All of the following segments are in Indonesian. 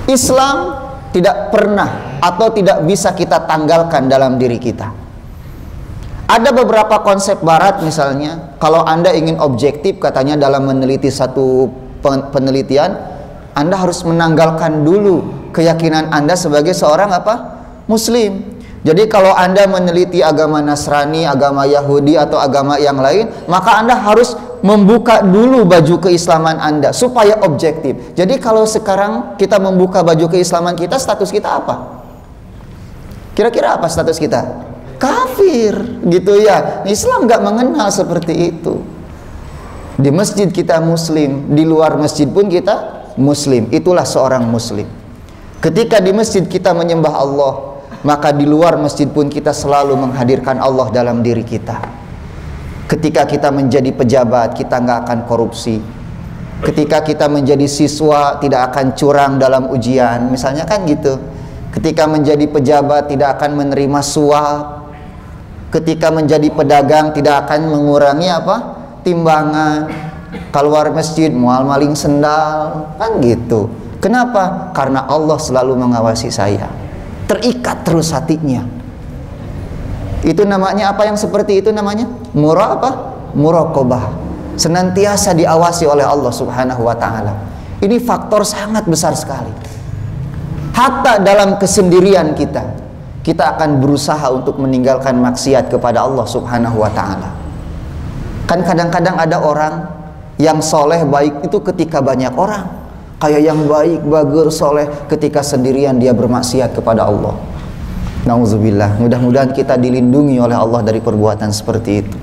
Islam tidak pernah atau tidak bisa kita tanggalkan dalam diri kita. Ada beberapa konsep barat misalnya, kalau Anda ingin objektif katanya dalam meneliti satu penelitian, Anda harus menanggalkan dulu keyakinan Anda sebagai seorang apa? Muslim. Jadi kalau Anda meneliti agama Nasrani, agama Yahudi atau agama yang lain, maka Anda harus membuka dulu baju keislaman Anda supaya objektif. Jadi kalau sekarang kita membuka baju keislaman kita, status kita apa? Kira-kira apa status kita? Kafir, gitu ya. Islam nggak mengenal seperti itu. Di masjid kita Muslim, di luar masjid pun kita Muslim. Itulah seorang Muslim. Ketika di masjid kita menyembah Allah, maka di luar masjid pun kita selalu menghadirkan Allah dalam diri kita. Ketika kita menjadi pejabat, kita nggak akan korupsi. Ketika kita menjadi siswa, tidak akan curang dalam ujian, misalnya kan gitu. Ketika menjadi pejabat, tidak akan menerima suap. Ketika menjadi pedagang, tidak akan mengurangi apa? Timbangan. Keluar masjid, mual maling sendal, kan gitu. Kenapa? Karena Allah selalu mengawasi saya. Terikat terus hatinya. Itu namanya apa yang seperti itu namanya? Muraqabah. Senantiasa diawasi oleh Allah Subhanahu wa taala. Ini faktor sangat besar sekali. Hatta dalam kesendirian kita akan berusaha untuk meninggalkan maksiat kepada Allah Subhanahu wa taala. Kan kadang-kadang ada orang yang soleh baik itu ketika banyak orang, kayak yang baik, bagus, soleh ketika sendirian dia bermaksiat kepada Allah. Nauzubillah. Mudah-mudahan kita dilindungi oleh Allah dari perbuatan seperti itu.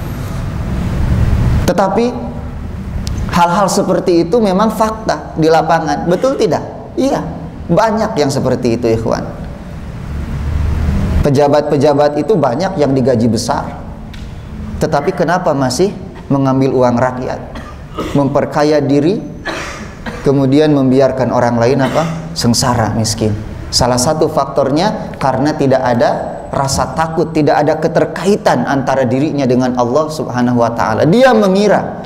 Tetapi hal-hal seperti itu memang fakta di lapangan, betul tidak? Iya, banyak yang seperti itu, ikhwan. Pejabat-pejabat itu banyak yang digaji besar, tetapi kenapa masih mengambil uang rakyat, memperkaya diri, kemudian membiarkan orang lain apa? Sengsara, miskin. Salah satu faktornya karena tidak ada rasa takut, tidak ada keterkaitan antara dirinya dengan Allah Subhanahu wa taala. Dia mengira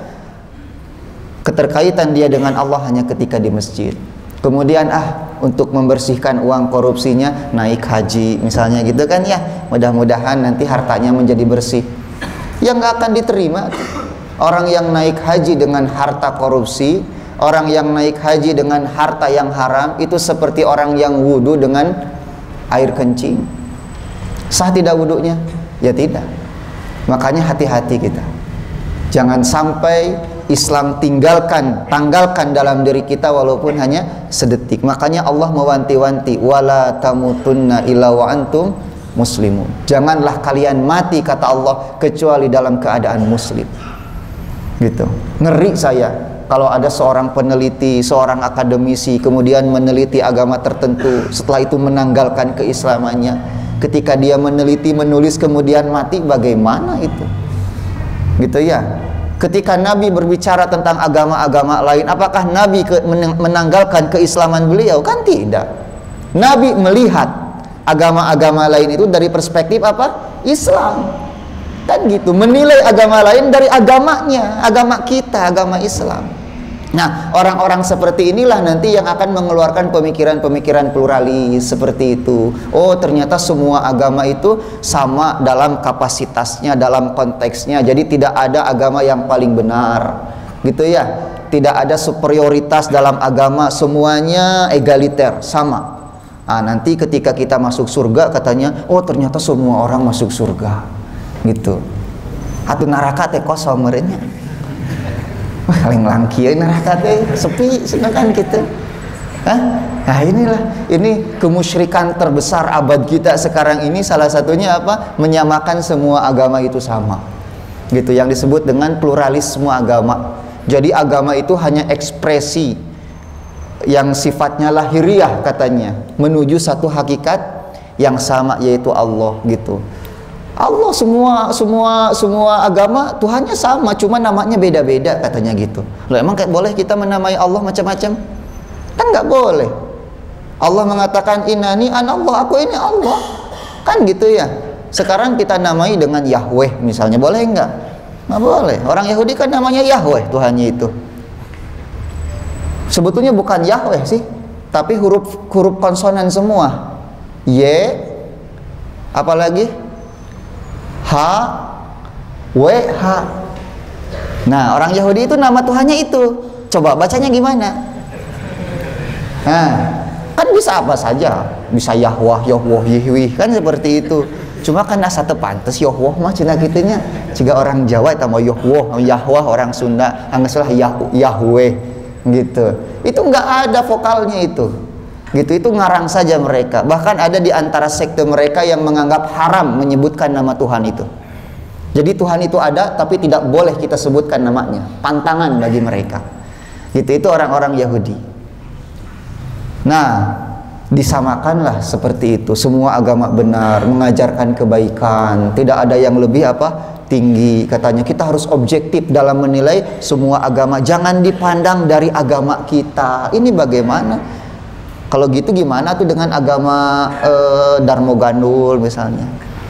keterkaitan dia dengan Allah hanya ketika di masjid. Kemudian untuk membersihkan uang korupsinya naik haji misalnya gitu kan ya. Mudah-mudahan nanti hartanya menjadi bersih. Yang nggak akan diterima orang yang naik haji dengan harta korupsi, orang yang naik haji dengan harta yang haram, itu seperti orang yang wudhu dengan air kencing. Sah tidak wudhunya? Ya tidak. Makanya hati-hati kita. Jangan sampai Islam tanggalkan dalam diri kita walaupun hanya sedetik. Makanya Allah mewanti-wanti, wala tamutunna illa wa antum muslimun. Janganlah kalian mati, kata Allah, kecuali dalam keadaan muslim. Gitu. Ngeri saya kalau ada seorang peneliti, seorang akademisi kemudian meneliti agama tertentu, setelah itu menanggalkan keislamannya. Ketika dia meneliti, menulis kemudian mati, bagaimana itu? Gitu ya. Ketika Nabi berbicara tentang agama-agama lain, apakah Nabi menanggalkan keislaman beliau? Kan tidak. Nabi melihat agama-agama lain itu dari perspektif apa? Islam. Kan gitu, menilai agama lain dari agamanya, agama kita, agama Islam. Nah, orang-orang seperti inilah nanti yang akan mengeluarkan pemikiran-pemikiran pluralis seperti itu. Oh, ternyata semua agama itu sama dalam kapasitasnya, dalam konteksnya. Jadi tidak ada agama yang paling benar. Gitu ya. Tidak ada superioritas dalam agama, semuanya egaliter, sama. Nah, nanti ketika kita masuk surga katanya, oh ternyata semua orang masuk surga. Gitu. Atuh neraka teh kosong merenya. Paling langkieu neraka teh sepi sedangkan gitu. Nah ini kemusyrikan terbesar abad kita sekarang ini, salah satunya apa? Menyamakan semua agama itu sama. Gitu, yang disebut dengan pluralisme agama. Jadi agama itu hanya ekspresi yang sifatnya lahiriah katanya, menuju satu hakikat yang sama, yaitu Allah gitu. Allah semua agama Tuhannya sama, cuma namanya beda-beda katanya gitu. Loh, emang boleh kita menamai Allah macam-macam? Kan nggak boleh. Allah mengatakan innani anallah, aku ini Allah. Kan gitu ya. Sekarang kita namai dengan Yahweh misalnya, boleh nggak? Nggak boleh. Orang Yahudi kan namanya Yahweh Tuhannya itu. Sebetulnya bukan Yahweh sih. tapi huruf konsonan semua. Y, apalagi H, W, H. Nah, orang Yahudi itu nama Tuhannya itu. Coba bacanya gimana? Nah, kan bisa apa saja. Bisa Yahwah, Yahwah, Yihwih, kan seperti itu. Cuma kan asa teu pantes Yahwah mah cenah kitu nya. Ciga orang Jawa eta mah Yahwah, Yahwah orang Sunda anggeuslah Yahweh gitu. Itu enggak ada vokalnya itu. Gitu, itu ngarang saja mereka. Bahkan ada di antara sekte mereka yang menganggap haram menyebutkan nama Tuhan itu. Jadi Tuhan itu ada tapi tidak boleh kita sebutkan namanya. Pantangan bagi mereka. Gitu, itu orang-orang Yahudi. Nah, disamakanlah seperti itu. Semua agama benar, mengajarkan kebaikan, tidak ada yang lebih tinggi. Katanya kita harus objektif dalam menilai semua agama. Jangan dipandang dari agama kita. Ini bagaimana? Kalau gitu gimana tuh dengan agama Darmo Gandul misalnya,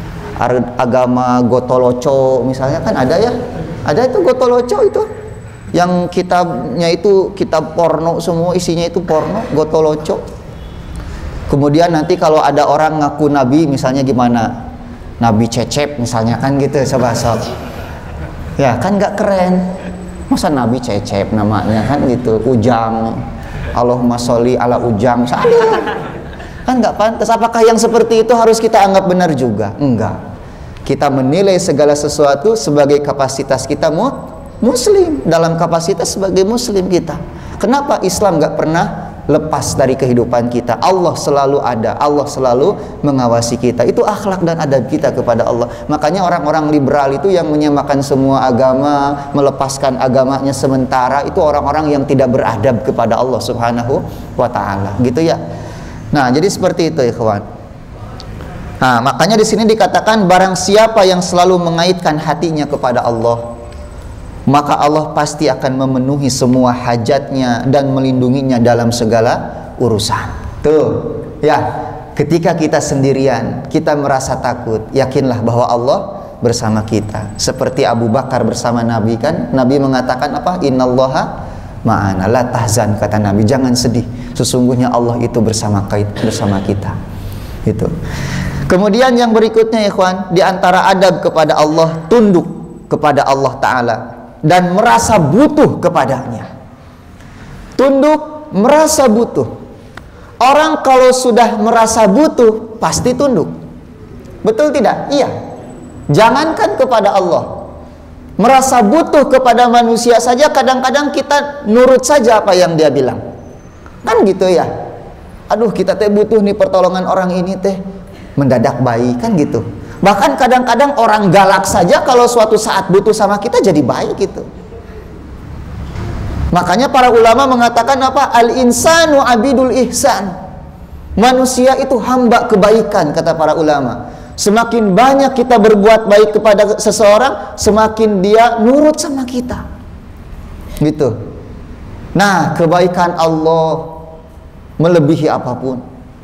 agama Gotoloco misalnya, kan ada ya, ada itu Gotoloco itu, yang kitabnya itu kitab porno semua, isinya itu porno, Gotoloco. Kemudian nanti kalau ada orang ngaku nabi misalnya gimana, Nabi Cecep misalnya, kan gitu, coba sob. Ya kan nggak keren, masa Nabi Cecep namanya, kan gitu, Ujang. Allahumma sholli ala Ujang, salah. Kan nggak pantas. Apakah yang seperti itu harus kita anggap benar juga? Enggak. Kita menilai segala sesuatu sebagai kapasitas kita muslim, dalam kapasitas sebagai muslim kita. Kenapa Islam nggak pernah lepas dari kehidupan kita? Allah selalu ada, Allah selalu mengawasi kita. Itu akhlak dan adab kita kepada Allah. Makanya orang-orang liberal itu yang menyamakan semua agama, melepaskan agamanya sementara, itu orang-orang yang tidak beradab kepada Allah Subhanahu wa ta'ala, gitu ya. Nah, jadi seperti itu ya kawan. Nah, makanya di sini dikatakan barang siapa yang selalu mengaitkan hatinya kepada Allah, maka Allah pasti akan memenuhi semua hajatnya dan melindunginya dalam segala urusan. Tuh, ya, ketika kita sendirian, kita merasa takut, yakinlah bahwa Allah bersama kita. Seperti Abu Bakar bersama Nabi, kan Nabi mengatakan apa? Innallaha ma'ana, la tahzan, kata Nabi, jangan sedih, sesungguhnya Allah itu bersama kita. Itu. Kemudian yang berikutnya ikhwan, di antara adab kepada Allah, tunduk kepada Allah Ta'ala dan merasa butuh kepadanya. Tunduk, merasa butuh. Orang kalau sudah merasa butuh pasti tunduk. Betul tidak? Iya. Jangankan kepada Allah, merasa butuh kepada manusia saja kadang-kadang kita nurut saja apa yang dia bilang. Kan gitu ya. Aduh, kita teh butuh nih pertolongan orang ini teh, mendadak baik, kan gitu. Bahkan kadang-kadang orang galak saja kalau suatu saat butuh sama kita jadi baik gitu. Makanya para ulama mengatakan apa? Al-insanu abidul ihsan. Manusia itu hamba kebaikan, kata para ulama. Semakin banyak kita berbuat baik kepada seseorang, semakin dia nurut sama kita. Gitu. Nah, kebaikan Allah melebihi apapun.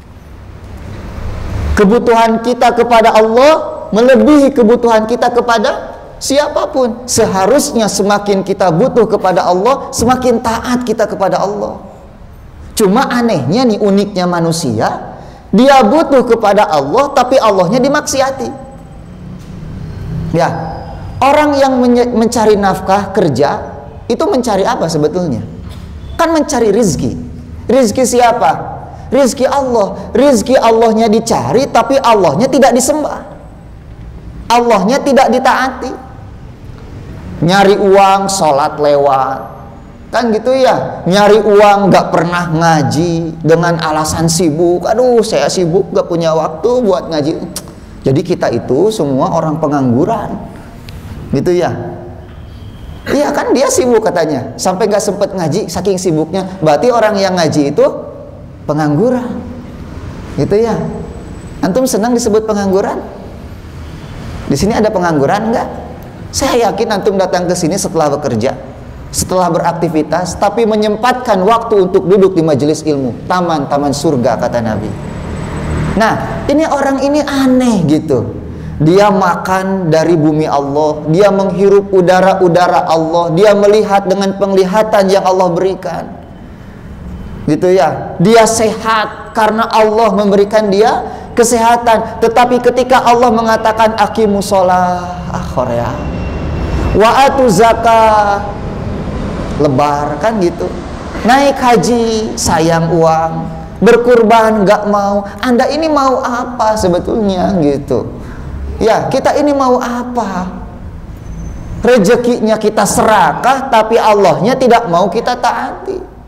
Kebutuhan kita kepada Allah melebihi kebutuhan kita kepada siapapun. Seharusnya semakin kita butuh kepada Allah, semakin taat kita kepada Allah. Cuma anehnya nih, uniknya manusia, dia butuh kepada Allah tapi Allahnya dimaksiati. Ya, orang yang mencari nafkah kerja itu mencari apa sebetulnya? Kan mencari rizki. Rizki siapa? Rizki Allah. Rizki Allahnya dicari tapi Allahnya tidak disembah, Allahnya tidak ditaati. Nyari uang, sholat lewat, kan gitu ya. Nyari uang, gak pernah ngaji dengan alasan sibuk. Aduh, saya sibuk, gak punya waktu buat ngaji. Jadi kita itu semua orang pengangguran, gitu ya. Iya kan, dia sibuk katanya, sampai gak sempet ngaji saking sibuknya. Berarti orang yang ngaji itu pengangguran, gitu ya. Antum senang disebut pengangguran? Di sini ada pengangguran enggak? Saya yakin antum datang ke sini setelah bekerja, setelah beraktivitas, tapi menyempatkan waktu untuk duduk di majelis ilmu, taman-taman surga kata Nabi. Nah, ini orang ini aneh gitu. Dia makan dari bumi Allah, dia menghirup udara-udara Allah, dia melihat dengan penglihatan yang Allah berikan. gitu ya. Dia sehat karena Allah memberikan dia kesehatan. Tetapi ketika Allah mengatakan aqimus shalah, ya, wa atu zakah, lebar kan gitu. Naik haji, sayang uang. Berkurban nggak mau. Anda ini mau apa sebetulnya gitu? Ya, kita ini mau apa? Rezekinya kita serakah, tapi Allahnya tidak mau kita taati.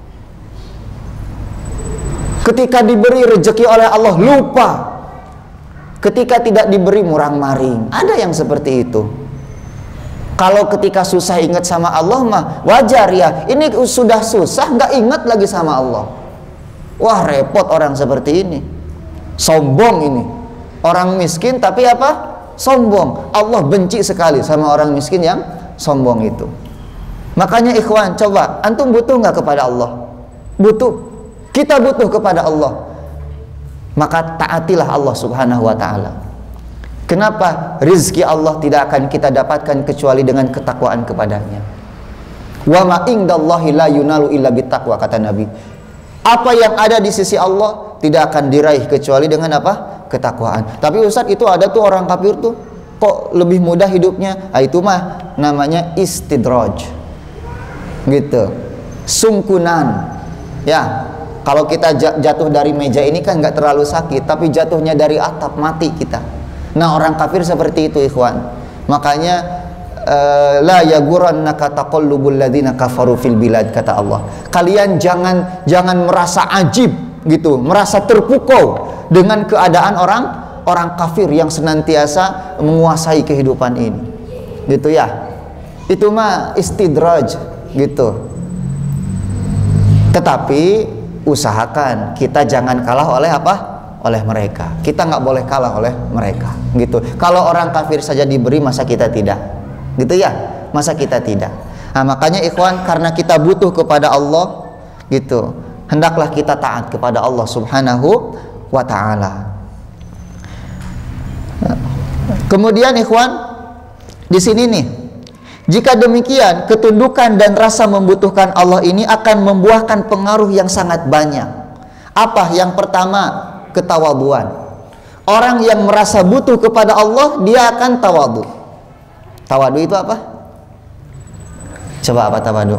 Ketika diberi rezeki oleh Allah lupa, ketika tidak diberi murang-maring. Ada yang seperti itu. Kalau ketika susah ingat sama Allah mah wajar ya. Ini sudah susah nggak ingat lagi sama Allah. Wah, repot orang seperti ini. Sombong ini. Orang miskin tapi apa? Sombong. Allah benci sekali sama orang miskin yang sombong itu. Makanya ikhwan, coba antum butuh nggak kepada Allah? Butuh. Kita butuh kepada Allah. Maka taatilah Allah Subhanahu wa ta'ala. Kenapa? Rizki Allah tidak akan kita dapatkan kecuali dengan ketakwaan kepadanya. Wa ma indallahi la yunalu illa bittaqwa, kata Nabi. Apa yang ada di sisi Allah tidak akan diraih kecuali dengan apa? Ketakwaan. Tapi Ustaz, itu ada tuh orang kafir tuh kok lebih mudah hidupnya. Itu mah namanya istidraj. Gitu. Sungkunan. Ya. Kalau kita jatuh dari meja ini kan nggak terlalu sakit, tapi jatuhnya dari atap mati kita. Nah, orang kafir seperti itu, ikhwan. Makanya la yagurannaka taqallubul ladzina kafaru fil bilad, kata Allah. Kalian jangan merasa ajib gitu, merasa terpukau dengan keadaan orang kafir yang senantiasa menguasai kehidupan ini. Gitu ya. Itu mah istidraj gitu. Tetapi usahakan kita jangan kalah oleh apa? Oleh mereka. Kita nggak boleh kalah oleh mereka gitu. Kalau orang kafir saja diberi, masa kita tidak? Gitu ya? Masa kita tidak? Nah, makanya ikhwan, karena kita butuh kepada Allah gitu, hendaklah kita taat kepada Allah Subhanahu wa ta'ala. Kemudian ikhwan, di sini nih, jika demikian, ketundukan dan rasa membutuhkan Allah ini akan membuahkan pengaruh yang sangat banyak. Apa? Yang pertama, ketawaduan. Orang yang merasa butuh kepada Allah, dia akan tawadu. Tawadu itu apa? Coba apa tawadu?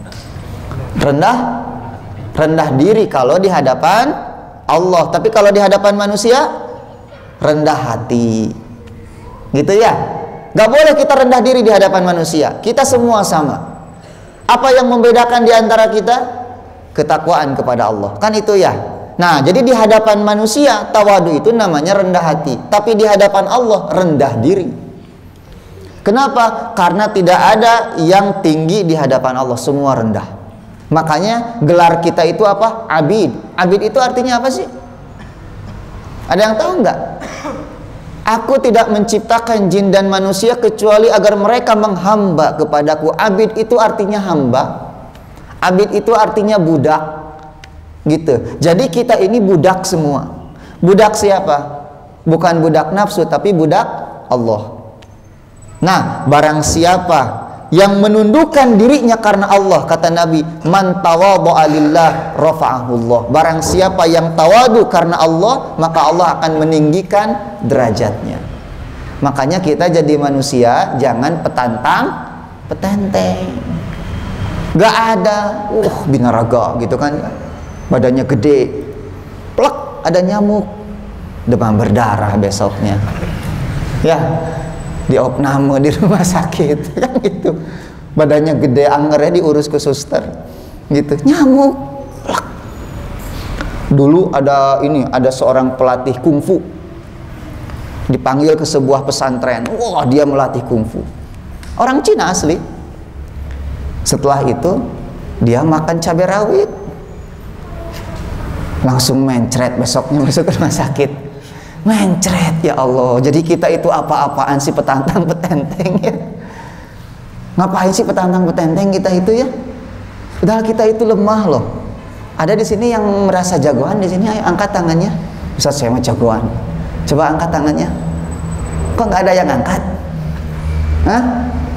Rendah diri kalau di hadapan Allah. Tapi kalau di hadapan manusia, rendah hati. Gitu ya? Gak boleh kita rendah diri di hadapan manusia. Kita semua sama. Apa yang membedakan di antara kita? Ketakwaan kepada Allah. Kan itu ya. Nah, jadi di hadapan manusia tawadu itu namanya rendah hati. Tapi di hadapan Allah rendah diri. Kenapa? Karena tidak ada yang tinggi di hadapan Allah. Semua rendah. Makanya gelar kita itu apa? Abid. Abid itu artinya apa sih? Ada yang tahu nggak? Aku tidak menciptakan jin dan manusia kecuali agar mereka menghamba kepadaku. Abid itu artinya hamba. Abid itu artinya budak. Gitu. Jadi kita ini budak semua. Budak siapa? Bukan budak nafsu, tapi budak Allah. Nah, barang siapa yang menundukkan dirinya karena Allah, kata Nabi, man tawadha'a lillah rafa'ahullah. Barang siapa yang tawadu karena Allah, maka Allah akan meninggikan derajatnya. Makanya kita jadi manusia jangan petenteng. Gak ada binaraga gitu kan, badannya gede, plek, ada nyamuk, demam berdarah besoknya, ya diopname di rumah sakit kan gitu, badannya gede angernya diurus ke suster gitu, nyamuk. Dulu ada seorang pelatih kungfu dipanggil ke sebuah pesantren. Wah, dia melatih kungfu, orang Cina asli. Setelah itu dia makan cabai rawit, langsung mencret besoknya masuk ke rumah sakit. Mencret, ya Allah. Jadi kita itu apa-apaan sih, petantang petenteng ya? Ngapain sih petantang petenteng kita itu ya? Padahal kita itu lemah loh. Ada di sini yang merasa jagoan di sini, ayo angkat tangannya. Ustaz, saya mah jagoan. Coba angkat tangannya. Kok nggak ada yang angkat? Hah?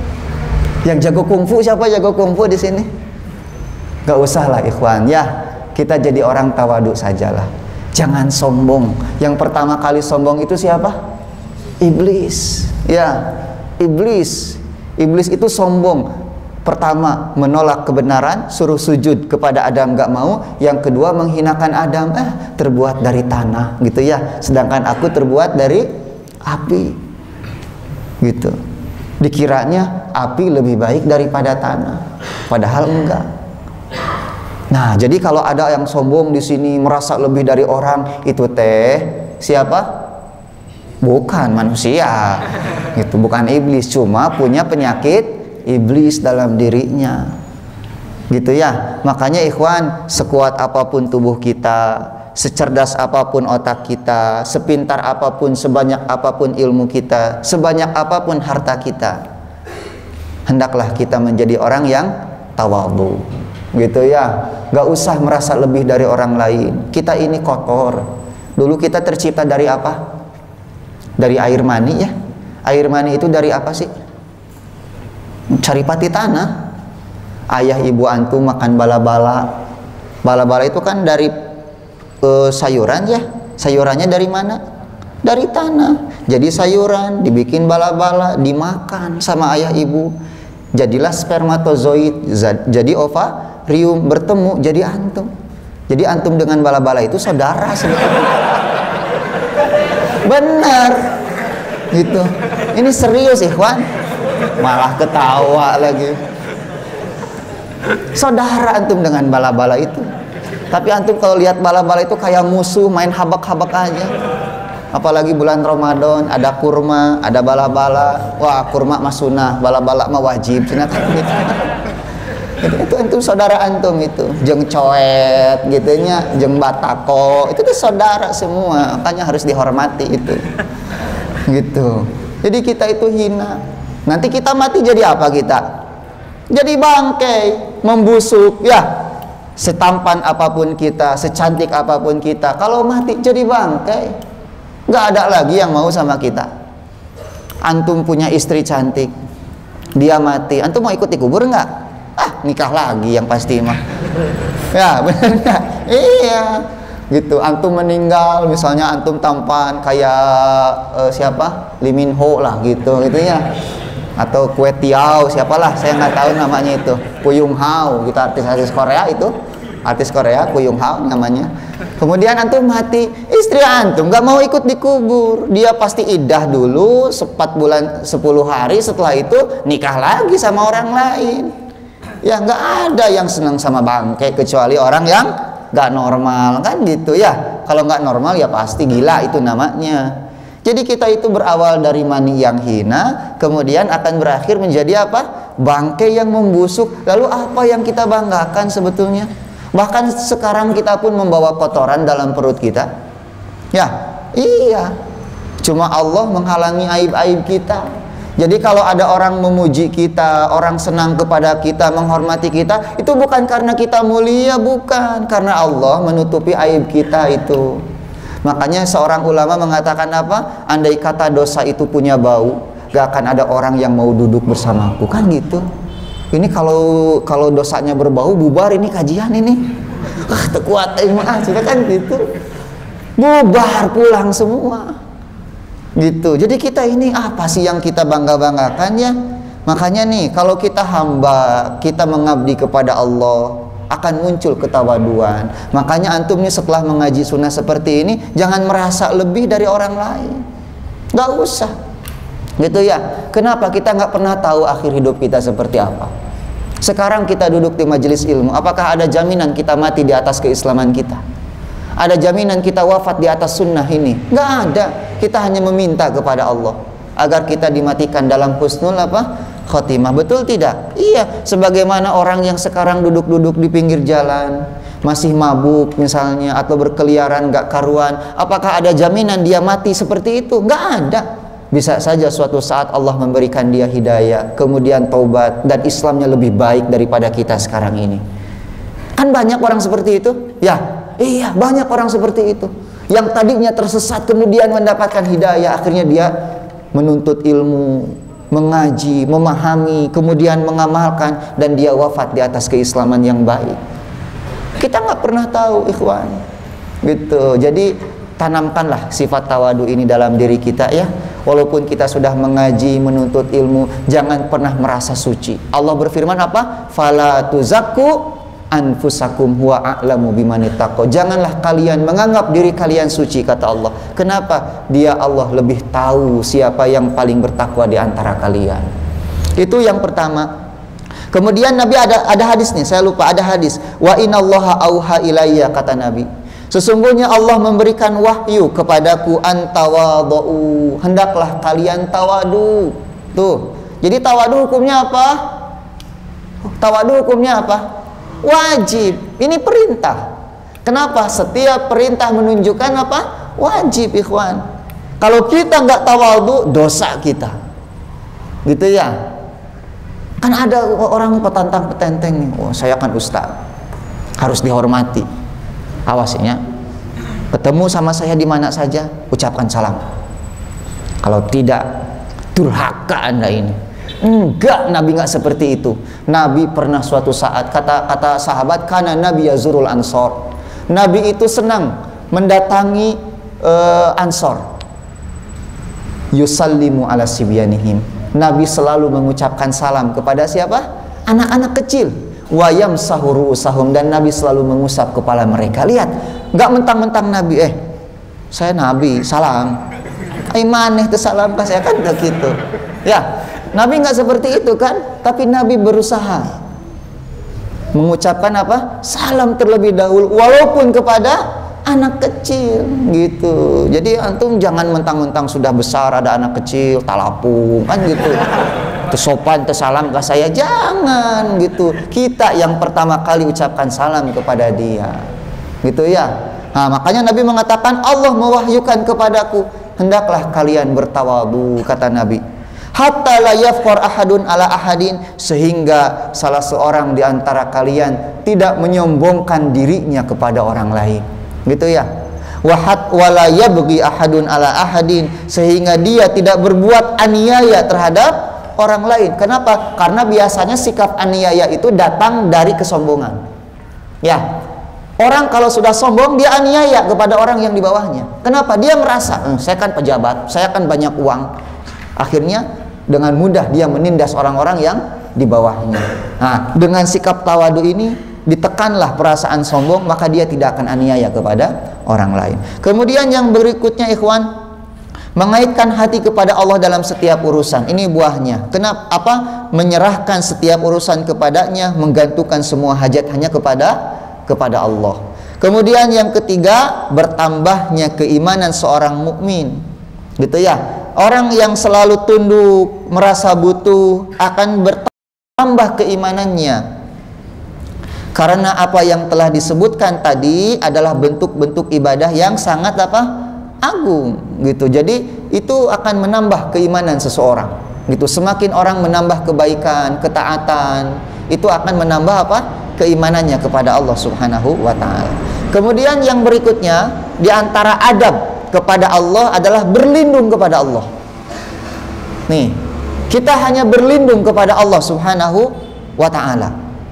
Yang jago kungfu siapa? Jago kungfu di sini? Gak usah lah ikhwan ya. kita jadi orang tawadu sajalah. Jangan sombong. Yang pertama kali sombong itu siapa? Iblis. Ya, iblis. Iblis itu sombong. Pertama, menolak kebenaran, suruh sujud kepada Adam, gak mau. Yang kedua, menghinakan Adam, terbuat dari tanah, gitu ya. Sedangkan aku terbuat dari api, gitu. Dikiranya api lebih baik daripada tanah, padahal enggak. Nah, jadi kalau ada yang sombong di sini merasa lebih dari orang, itu siapa? Bukan manusia, gitu, bukan iblis, cuma punya penyakit iblis dalam dirinya, gitu ya. Makanya ikhwan, sekuat apapun tubuh kita, secerdas apapun otak kita, sepintar apapun, sebanyak apapun ilmu kita, sebanyak apapun harta kita, hendaklah kita menjadi orang yang tawadhu, gitu ya. Gak usah merasa lebih dari orang lain. Kita ini kotor. Dulu kita tercipta dari apa? Dari air mani ya. Air mani itu dari apa sih? Caripati tanah. Ayah ibu antum makan bala-bala. Bala-bala itu kan dari sayuran ya. Sayurannya dari mana? Dari tanah. Jadi sayuran dibikin bala-bala, dimakan sama ayah ibu. Jadilah spermatozoid, jadi ovarium, bertemu jadi antum. Jadi antum dengan bala-bala itu saudara sebetulnya. Benar. Gitu. Ini serius ikhwan. Malah ketawa lagi. Saudara antum dengan bala-bala itu. Tapi antum kalau lihat bala-bala itu kayak musuh, main habak-habak aja. Apalagi bulan Ramadan, ada kurma, ada bala-bala. Wah, kurma mah sunnah, bala-bala mah wajib. Gitu. Itu antum saudara antum itu. Jeung coet gitu nya, jeung batako. Itu tuh saudara semua, makanya harus dihormati itu. Gitu. Jadi kita itu hina. Nanti kita mati jadi apa kita? Jadi bangkai, membusuk ya. Setampan apapun kita, secantik apapun kita, kalau mati jadi bangkai. Gak ada lagi yang mau sama kita. Antum punya istri cantik, dia mati, antum mau ikut dikubur nggak? Nikah lagi yang pasti mah. Ya benar nggak? Iya. Gitu. Antum meninggal, misalnya antum tampan kayak siapa? Lee Min Ho lah gitu, gitu ya. Atau Kue Tiao, siapalah, saya nggak tahu namanya itu. Kuyung Hao, gitu, artis-artis Korea itu, artis Korea Kuyung Hao namanya. Kemudian antum mati, istri antum nggak mau ikut dikubur, dia pasti iddah dulu 4 bulan 10 hari, setelah itu nikah lagi sama orang lain. Ya nggak ada yang senang sama bangkai kecuali orang yang nggak normal kan gitu ya. Kalau nggak normal ya pasti gila itu namanya. Jadi kita itu berawal dari mani yang hina, kemudian akan berakhir menjadi apa? Bangkai yang membusuk. Lalu apa yang kita banggakan sebetulnya? Bahkan sekarang kita pun membawa kotoran dalam perut kita. Ya, iya. Cuma Allah menghalangi aib-aib kita. Jadi kalau ada orang memuji kita, orang senang kepada kita, menghormati kita, itu bukan karena kita mulia, bukan. Karena Allah menutupi aib kita itu. Makanya seorang ulama mengatakan apa? Andai kata dosa itu punya bau, gak akan ada orang yang mau duduk bersamaku, kan gitu. Ini kalau dosanya berbau, bubar ini kajian ini. Tekuat sudah kan gitu. Bubar pulang semua. Gitu. Jadi kita ini apa sih yang kita bangga-banggakan ya? Makanya nih, kalau kita hamba, kita mengabdi kepada Allah, akan muncul ketawaduan. Makanya antum nih setelah mengaji sunnah seperti ini, jangan merasa lebih dari orang lain. Gak usah. Gitu ya. Kenapa? Kita nggak pernah tahu akhir hidup kita seperti apa. Sekarang kita duduk di majelis ilmu, apakah ada jaminan kita mati di atas keislaman kita? Ada jaminan kita wafat di atas sunnah ini? Nggak ada. Kita hanya meminta kepada Allah agar kita dimatikan dalam husnul khotimah. Betul tidak? Iya. Sebagaimana orang yang sekarang duduk-duduk di pinggir jalan, masih mabuk misalnya, atau berkeliaran nggak karuan, apakah ada jaminan dia mati seperti itu? Nggak ada. Bisa saja suatu saat Allah memberikan dia hidayah, kemudian taubat, dan Islamnya lebih baik daripada kita sekarang ini. Kan banyak orang seperti itu? Ya, iya, banyak orang seperti itu. Yang tadinya tersesat kemudian mendapatkan hidayah, akhirnya dia menuntut ilmu, mengaji, memahami, kemudian mengamalkan, dan dia wafat di atas keislaman yang baik. Kita nggak pernah tahu, ikhwan. Gitu. Jadi tanamkanlah sifat tawadu ini dalam diri kita ya. Walaupun kita sudah mengaji, menuntut ilmu, jangan pernah merasa suci. Allah berfirman apa? Fala tuzakku anfusakum huwa a'lamu bimanittaqo. Janganlah kalian menganggap diri kalian suci, kata Allah. Kenapa? Dia Allah lebih tahu siapa yang paling bertakwa di antara kalian. Itu yang pertama. Kemudian Nabi ada hadis nih, saya lupa, ada hadis. Wa inallaha auha ilayya, kata Nabi. Sesungguhnya Allah memberikan wahyu kepadaku, antawadhu, hendaklah kalian tawadu. Tuh. Jadi tawadu hukumnya apa? Tawadu hukumnya apa? Wajib. Ini perintah. Kenapa? Setiap perintah menunjukkan apa? Wajib, ikhwan. Kalau kita nggak tawadu, dosa kita. Gitu ya. Kan ada orang petantang-petenteng nih. Oh, saya kan ustaz, harus dihormati. Awas ya, ketemu sama saya di mana saja, ucapkan salam. Kalau tidak, durhaka Anda ini. Enggak, Nabi enggak seperti itu. Nabi pernah suatu saat, kata sahabat, karena Nabi yazurul ansor. Nabi itu senang mendatangi ansor. Yusallimu ala sibyanihim. Nabi selalu mengucapkan salam kepada siapa? Anak-anak kecil. Wayam sahuru usahum, dan Nabi selalu mengusap kepala mereka. Lihat, nggak mentang-mentang Nabi, saya Nabi, salam. Maneh itu salam, saya kan udah gitu. Ya, Nabi nggak seperti itu kan, tapi Nabi berusaha mengucapkan apa? Salam terlebih dahulu, walaupun kepada anak kecil, gitu. Jadi antum jangan mentang-mentang sudah besar ada anak kecil, talapung, kan gitu. Sopan tersalam ke saya, jangan gitu. Kita yang pertama kali ucapkan salam kepada dia, gitu ya. Nah, makanya Nabi mengatakan Allah mewahyukan kepadaku, hendaklah kalian bertawadu, kata Nabi. Hatta la yafqar ahadun ala ahadin, sehingga salah seorang di antara kalian tidak menyombongkan dirinya kepada orang lain, gitu ya. Wahat wala yabghi ahadun ala ahadin, sehingga dia tidak berbuat aniaya terhadap orang lain. Kenapa? Karena biasanya sikap aniaya itu datang dari kesombongan. Ya, orang kalau sudah sombong dia aniaya kepada orang yang di bawahnya. Kenapa? Dia merasa, saya kan pejabat, saya kan banyak uang. Akhirnya dengan mudah dia menindas orang-orang yang di bawahnya. Nah, dengan sikap tawadu ini ditekanlah perasaan sombong, maka dia tidak akan aniaya kepada orang lain. Kemudian yang berikutnya, ikhwan, mengaitkan hati kepada Allah dalam setiap urusan. Ini buahnya. Kenapa? Menyerahkan setiap urusan kepadanya, menggantungkan semua hajat hanya kepada Allah. Kemudian yang ketiga, bertambahnya keimanan seorang mukmin. Gitu ya. Orang yang selalu tunduk, merasa butuh, akan bertambah keimanannya. Karena apa yang telah disebutkan tadi adalah bentuk-bentuk ibadah yang sangat apa? Agung, gitu. Jadi itu akan menambah keimanan seseorang, gitu. Semakin orang menambah kebaikan, ketaatan, itu akan menambah apa? Keimanannya kepada Allah Subhanahu wa ta'ala. Kemudian yang berikutnya, di antara adab kepada Allah adalah berlindung kepada Allah. Nih, kita hanya berlindung kepada Allah Subhanahu wa ta'ala.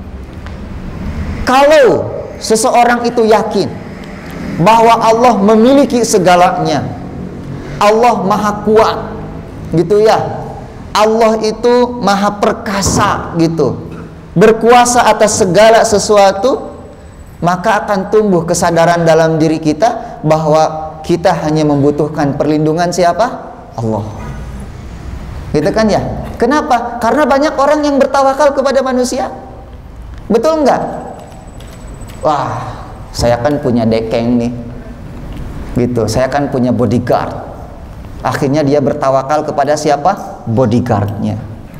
Kalau seseorang itu yakin bahwa Allah memiliki segalanya, Allah maha kuat, gitu ya. Allah itu maha perkasa, gitu, berkuasa atas segala sesuatu, maka akan tumbuh kesadaran dalam diri kita bahwa kita hanya membutuhkan perlindungan siapa? Allah. Gitu kan ya? Kenapa? Karena banyak orang yang bertawakal kepada manusia. Betul nggak? Wah, saya kan punya dekeng nih, gitu. Saya kan punya bodyguard. Akhirnya dia bertawakal kepada siapa? Bodyguardnya.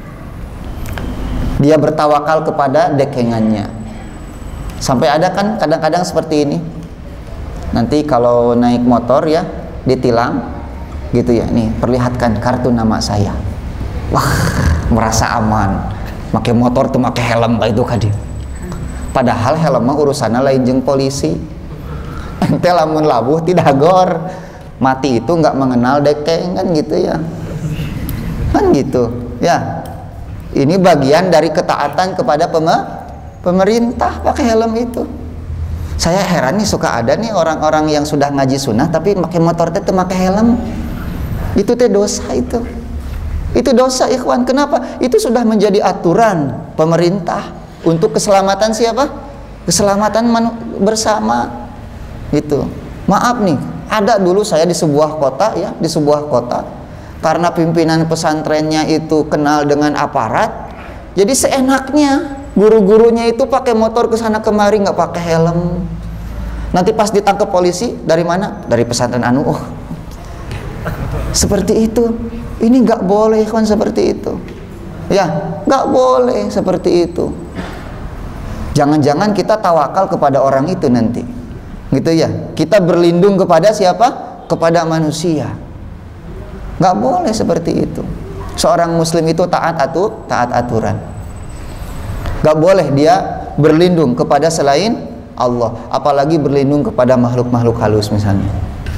Dia bertawakal kepada dekengannya. Sampai ada kan kadang-kadang seperti ini. Nanti kalau naik motor ya, ditilang, gitu ya. Nih, perlihatkan kartu nama saya. Wah, merasa aman. Pakai motor tuh pakai helm itu kan dia. Padahal helm mah urusannya lain jeung polisi. Ente lamun labuh tidak gor, mati itu nggak mengenal dekeng, kan gitu ya. Kan gitu ya. Ini bagian dari ketaatan kepada pemerintah, pakai helm itu. Saya heran nih, suka ada nih orang-orang yang sudah ngaji sunnah tapi pakai motor teh teu make helm. Itu teh dosa itu. Itu dosa, ikhwan. Kenapa? Itu sudah menjadi aturan pemerintah untuk keselamatan siapa? Keselamatan bersama. Gitu. Maaf nih, ada dulu saya di sebuah kota ya, di sebuah kota, karena pimpinan pesantrennya itu kenal dengan aparat, jadi seenaknya guru-gurunya itu pakai motor ke sana kemari nggak pakai helm. Nanti pas ditangkap polisi, dari mana? Dari pesantren anu. Oh, seperti itu. Ini nggak boleh kan seperti itu. Ya, nggak boleh seperti itu. Jangan-jangan kita tawakal kepada orang itu nanti, gitu ya. Kita berlindung kepada siapa? Kepada manusia. Nggak boleh seperti itu. Seorang muslim itu taat aturan. Nggak boleh dia berlindung kepada selain Allah, apalagi berlindung kepada makhluk-makhluk halus misalnya.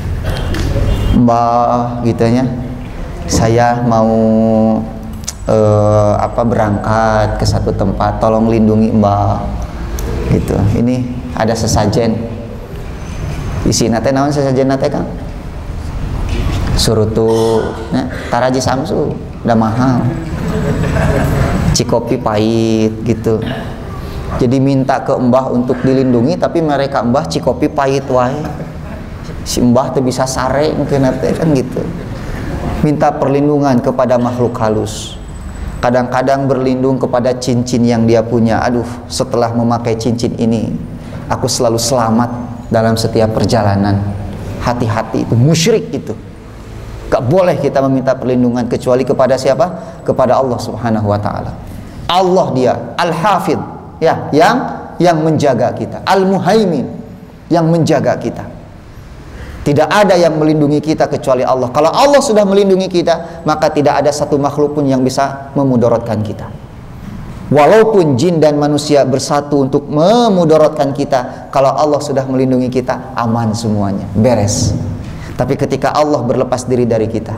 Mbah, gitunya. Saya mau berangkat ke satu tempat, tolong lindungi Mbah. Gitu. Ini ada sesajen. Isi nate naon sesajen nate Kang? Surutu, ya, taraji samsu, udah mahal. Cikopi pahit gitu. Jadi minta ke Mbah untuk dilindungi, tapi mereka Mbah cikopi pahit wae. Si Mbah tuh bisa sare mungkin kan gitu. Minta perlindungan kepada makhluk halus. Kadang-kadang berlindung kepada cincin yang dia punya. Aduh, setelah memakai cincin ini, aku selalu selamat dalam setiap perjalanan. Hati-hati, itu musyrik itu. Gak boleh kita meminta perlindungan kecuali kepada siapa? Kepada Allah Subhanahu wa taala. Allah dia Al-Hafidh, ya, yang menjaga kita, Al-Muhaimin, yang menjaga kita. Tidak ada yang melindungi kita kecuali Allah. Kalau Allah sudah melindungi kita, maka tidak ada satu makhluk pun yang bisa memudaratkan kita. Walaupun jin dan manusia bersatu untuk memudaratkan kita, kalau Allah sudah melindungi kita, aman semuanya, beres. Tapi ketika Allah berlepas diri dari kita,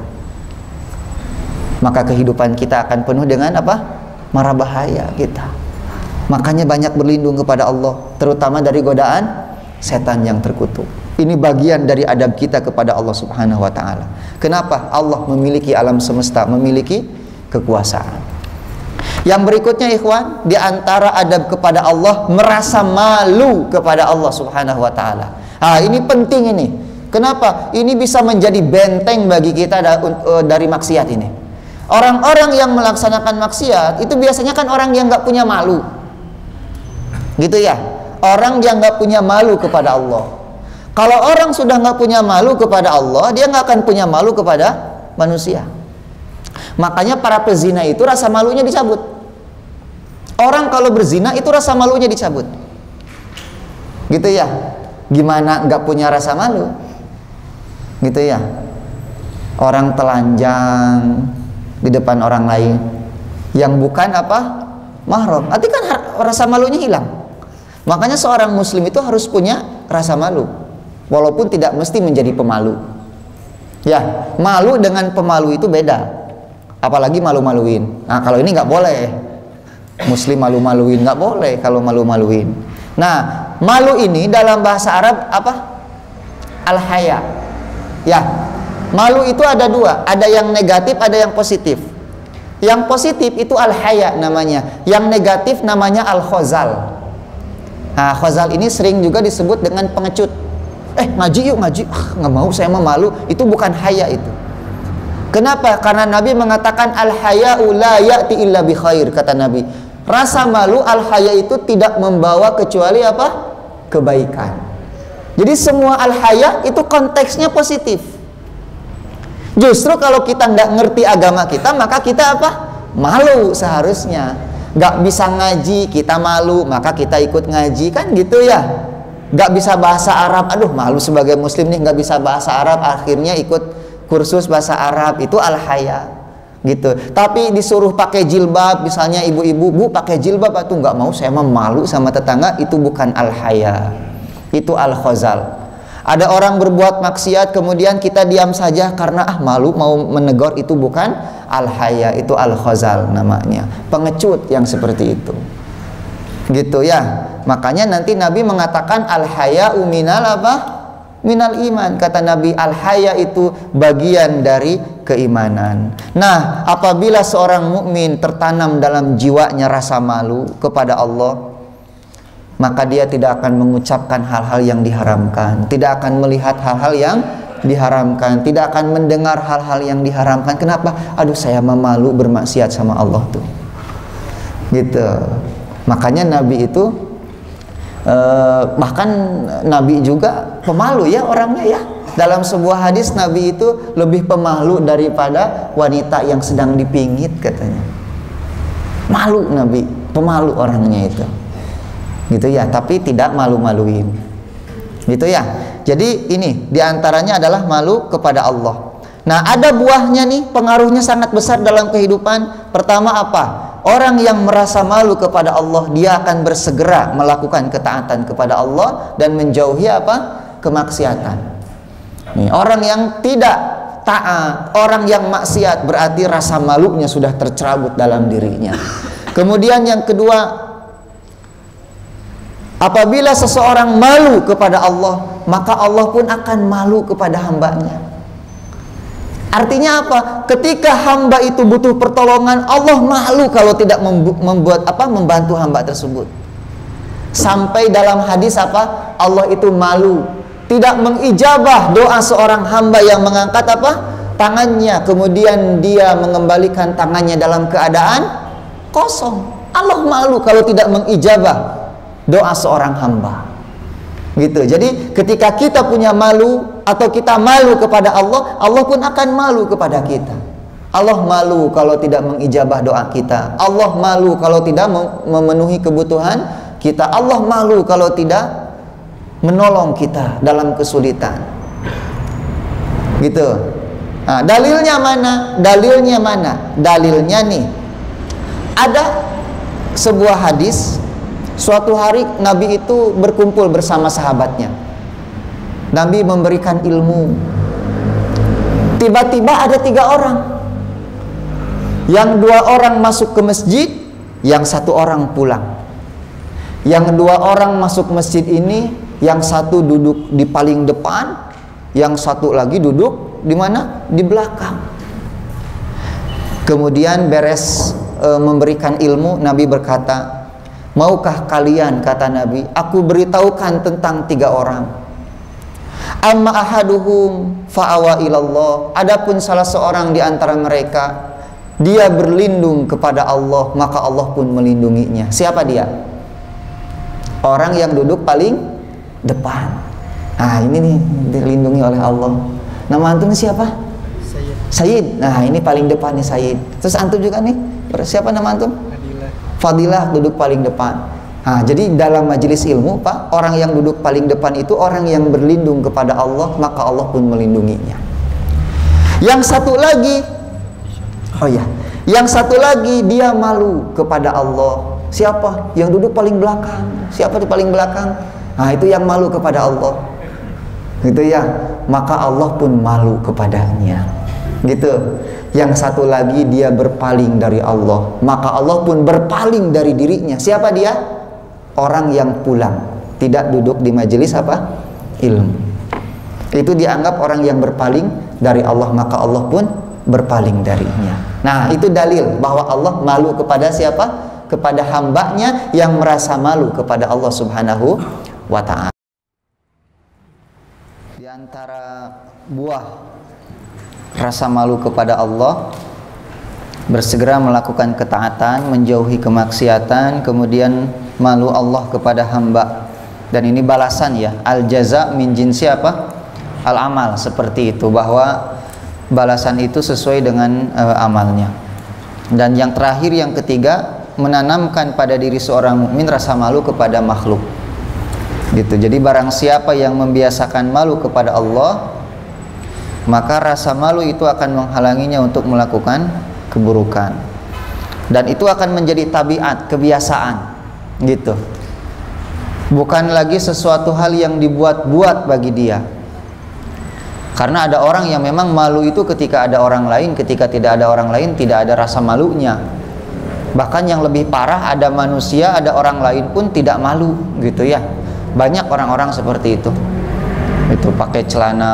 maka kehidupan kita akan penuh dengan apa? Mara bahaya kita. Makanya banyak berlindung kepada Allah, terutama dari godaan setan yang terkutuk. Ini bagian dari adab kita kepada Allah Subhanahu wa taala. Kenapa? Allah memiliki alam semesta, memiliki kekuasaan. Yang berikutnya ikhwan, di antara adab kepada Allah, merasa malu kepada Allah Subhanahu wa taala. Ini penting ini. Kenapa? Ini bisa menjadi benteng bagi kita dari maksiat ini. Orang-orang yang melaksanakan maksiat itu biasanya kan orang yang nggak punya malu, gitu ya. Orang yang nggak punya malu kepada Allah. Kalau orang sudah nggak punya malu kepada Allah, dia nggak akan punya malu kepada manusia. Makanya para pezina itu rasa malunya dicabut. Orang kalau berzina itu rasa malunya dicabut, gitu ya. Gimana nggak punya rasa malu? Gitu ya. Orang telanjang di depan orang lain yang bukan apa? Mahram. Arti kan rasa malunya hilang. Makanya seorang muslim itu harus punya rasa malu, walaupun tidak mesti menjadi pemalu. Ya, malu dengan pemalu itu beda. Apalagi malu-maluin. Nah, kalau ini nggak boleh. Muslim malu-maluin nggak boleh kalau malu-maluin. Nah, malu ini dalam bahasa Arab apa? Al-haya. Ya, malu itu ada dua, ada yang negatif, ada yang positif. Yang positif itu al-haya namanya, yang negatif namanya al-khozal. Nah, khozal ini sering juga disebut dengan pengecut. Ngaji yuk, ngaji. Nggak mau, saya mah malu. Itu bukan haya itu. Kenapa? Karena Nabi mengatakan al-haya'u la ya'ti illa bi khair, kata Nabi. Rasa malu al-haya itu tidak membawa kecuali apa? Kebaikan. Jadi semua al-haya itu konteksnya positif. Justru kalau kita nggak ngerti agama kita, maka kita apa? Malu seharusnya. Nggak bisa ngaji, kita malu, maka kita ikut ngaji, kan gitu ya. Nggak bisa bahasa Arab, aduh malu sebagai muslim nih nggak bisa bahasa Arab, akhirnya ikut kursus bahasa Arab, itu al-haya gitu. Tapi disuruh pakai jilbab, misalnya ibu-ibu, bu pakai jilbab, itu nggak mau, saya mah malu sama tetangga, itu bukan al-haya, itu al-khozal. Ada orang berbuat maksiat kemudian kita diam saja karena malu mau menegur, itu bukan al-haya, itu al-khozal namanya, pengecut yang seperti itu. Gitu ya. Makanya nanti Nabi mengatakan al-haya'u minal apa? Minal iman. Kata Nabi, al-haya itu bagian dari keimanan. Nah, apabila seorang mukmin tertanam dalam jiwanya rasa malu kepada Allah, maka dia tidak akan mengucapkan hal-hal yang diharamkan, tidak akan melihat hal-hal yang diharamkan, tidak akan mendengar hal-hal yang diharamkan. Kenapa? Aduh, saya memalu bermaksiat sama Allah tuh. Gitu. Makanya Nabi itu bahkan Nabi juga pemalu ya orangnya ya. Dalam sebuah hadis Nabi itu lebih pemalu daripada wanita yang sedang dipingit katanya. Malu Nabi, pemalu orangnya itu. Gitu ya, tapi tidak malu-maluin. Gitu ya. Jadi ini diantaranya adalah malu kepada Allah. Nah, ada buahnya nih, pengaruhnya sangat besar dalam kehidupan. Pertama apa? Orang yang merasa malu kepada Allah, dia akan bersegera melakukan ketaatan kepada Allah dan menjauhi apa? Kemaksiatan. Nih, orang yang tidak taat, orang yang maksiat, berarti rasa malunya sudah tercerabut dalam dirinya. Kemudian yang kedua, apabila seseorang malu kepada Allah, maka Allah pun akan malu kepada hambanya. Artinya apa? Ketika hamba itu butuh pertolongan, Allah malu kalau tidak membantu hamba tersebut. Sampai dalam hadis apa? Allah itu malu, tidak mengijabah doa seorang hamba yang mengangkat apa? Tangannya, kemudian dia mengembalikan tangannya dalam keadaan kosong. Allah malu kalau tidak mengijabah doa seorang hamba. Gitu. Jadi ketika kita punya malu atau kita malu kepada Allah, Allah pun akan malu kepada kita. Allah malu kalau tidak mengijabah doa kita. Allah malu kalau tidak memenuhi kebutuhan kita. Allah malu kalau tidak menolong kita dalam kesulitan. Gitu. Nah, dalilnya mana? Dalilnya mana? Dalilnya nih. Ada sebuah hadis. Suatu hari Nabi itu berkumpul bersama sahabatnya. Nabi memberikan ilmu. Tiba-tiba ada 3 orang. Yang 2 orang masuk ke masjid, yang 1 orang pulang. Yang 2 orang masuk masjid ini, yang 1 duduk di paling depan, yang 1 lagi duduk di mana? Di belakang. Kemudian beres memberikan ilmu, Nabi berkata, maukah kalian, kata Nabi, aku beritahukan tentang 3 orang. Amma ahaduhum fa'awa ilallah. Adapun salah seorang di antara mereka, dia berlindung kepada Allah, maka Allah pun melindunginya. Siapa dia? Orang yang duduk paling depan. Nah, ini nih dilindungi oleh Allah. Nama antum siapa? Sayyid. Nah, ini paling depan nih Sayyid. Terus antum juga nih, siapa nama antum? Fadilah, duduk paling depan. Nah, jadi dalam majelis ilmu, Pak, orang yang duduk paling depan itu orang yang berlindung kepada Allah, maka Allah pun melindunginya. Yang satu lagi, yang satu lagi dia malu kepada Allah. Siapa? Yang duduk paling belakang. Siapa di paling belakang? Nah, itu yang malu kepada Allah. Gitu ya. Maka Allah pun malu kepadanya. Gitu. Yang satu lagi dia berpaling dari Allah, maka Allah pun berpaling dari dirinya. Siapa dia? Orang yang pulang, tidak duduk di majelis apa? Ilmu. Itu dianggap orang yang berpaling dari Allah, maka Allah pun berpaling darinya. Nah, itu dalil bahwa Allah malu kepada siapa? Kepada hambanya yang merasa malu kepada Allah Subhanahu wa ta'ala. Di antara buah rasa malu kepada Allah, bersegera melakukan ketaatan, menjauhi kemaksiatan, kemudian malu Allah kepada hamba. Dan ini balasan ya, al jaza min jinsi apa? Al amal, seperti itu, bahwa balasan itu sesuai dengan amalnya. Dan yang terakhir, yang ketiga, menanamkan pada diri seorang mukmin rasa malu kepada makhluk. Gitu. Jadi barang siapa yang membiasakan malu kepada Allah, maka rasa malu itu akan menghalanginya untuk melakukan keburukan. Dan itu akan menjadi tabiat, kebiasaan. Gitu. Bukan lagi sesuatu hal yang dibuat-buat bagi dia. Karena ada orang yang memang malu itu ketika ada orang lain, ketika tidak ada orang lain tidak ada rasa malunya. Bahkan yang lebih parah, ada manusia, ada orang lain pun tidak malu gitu ya. Banyak orang-orang seperti itu. Itu pakai celana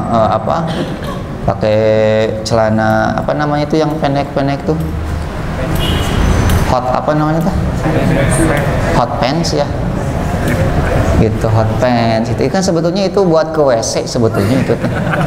pakai celana apa namanya itu yang pendek-pendek tuh, hot apa namanya tuh, hot pants ya, gitu, hot pants itu kan sebetulnya itu buat ke WC sebetulnya itu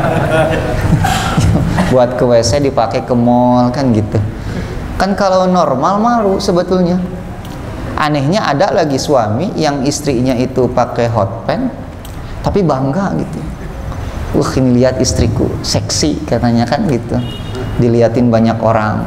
buat ke WC dipakai ke mall kan gitu kan. Kalau normal malu sebetulnya. Anehnya ada lagi suami yang istrinya itu pakai hot pants tapi bangga gitu, ini lihat istriku seksi katanya kan gitu, diliatin banyak orang,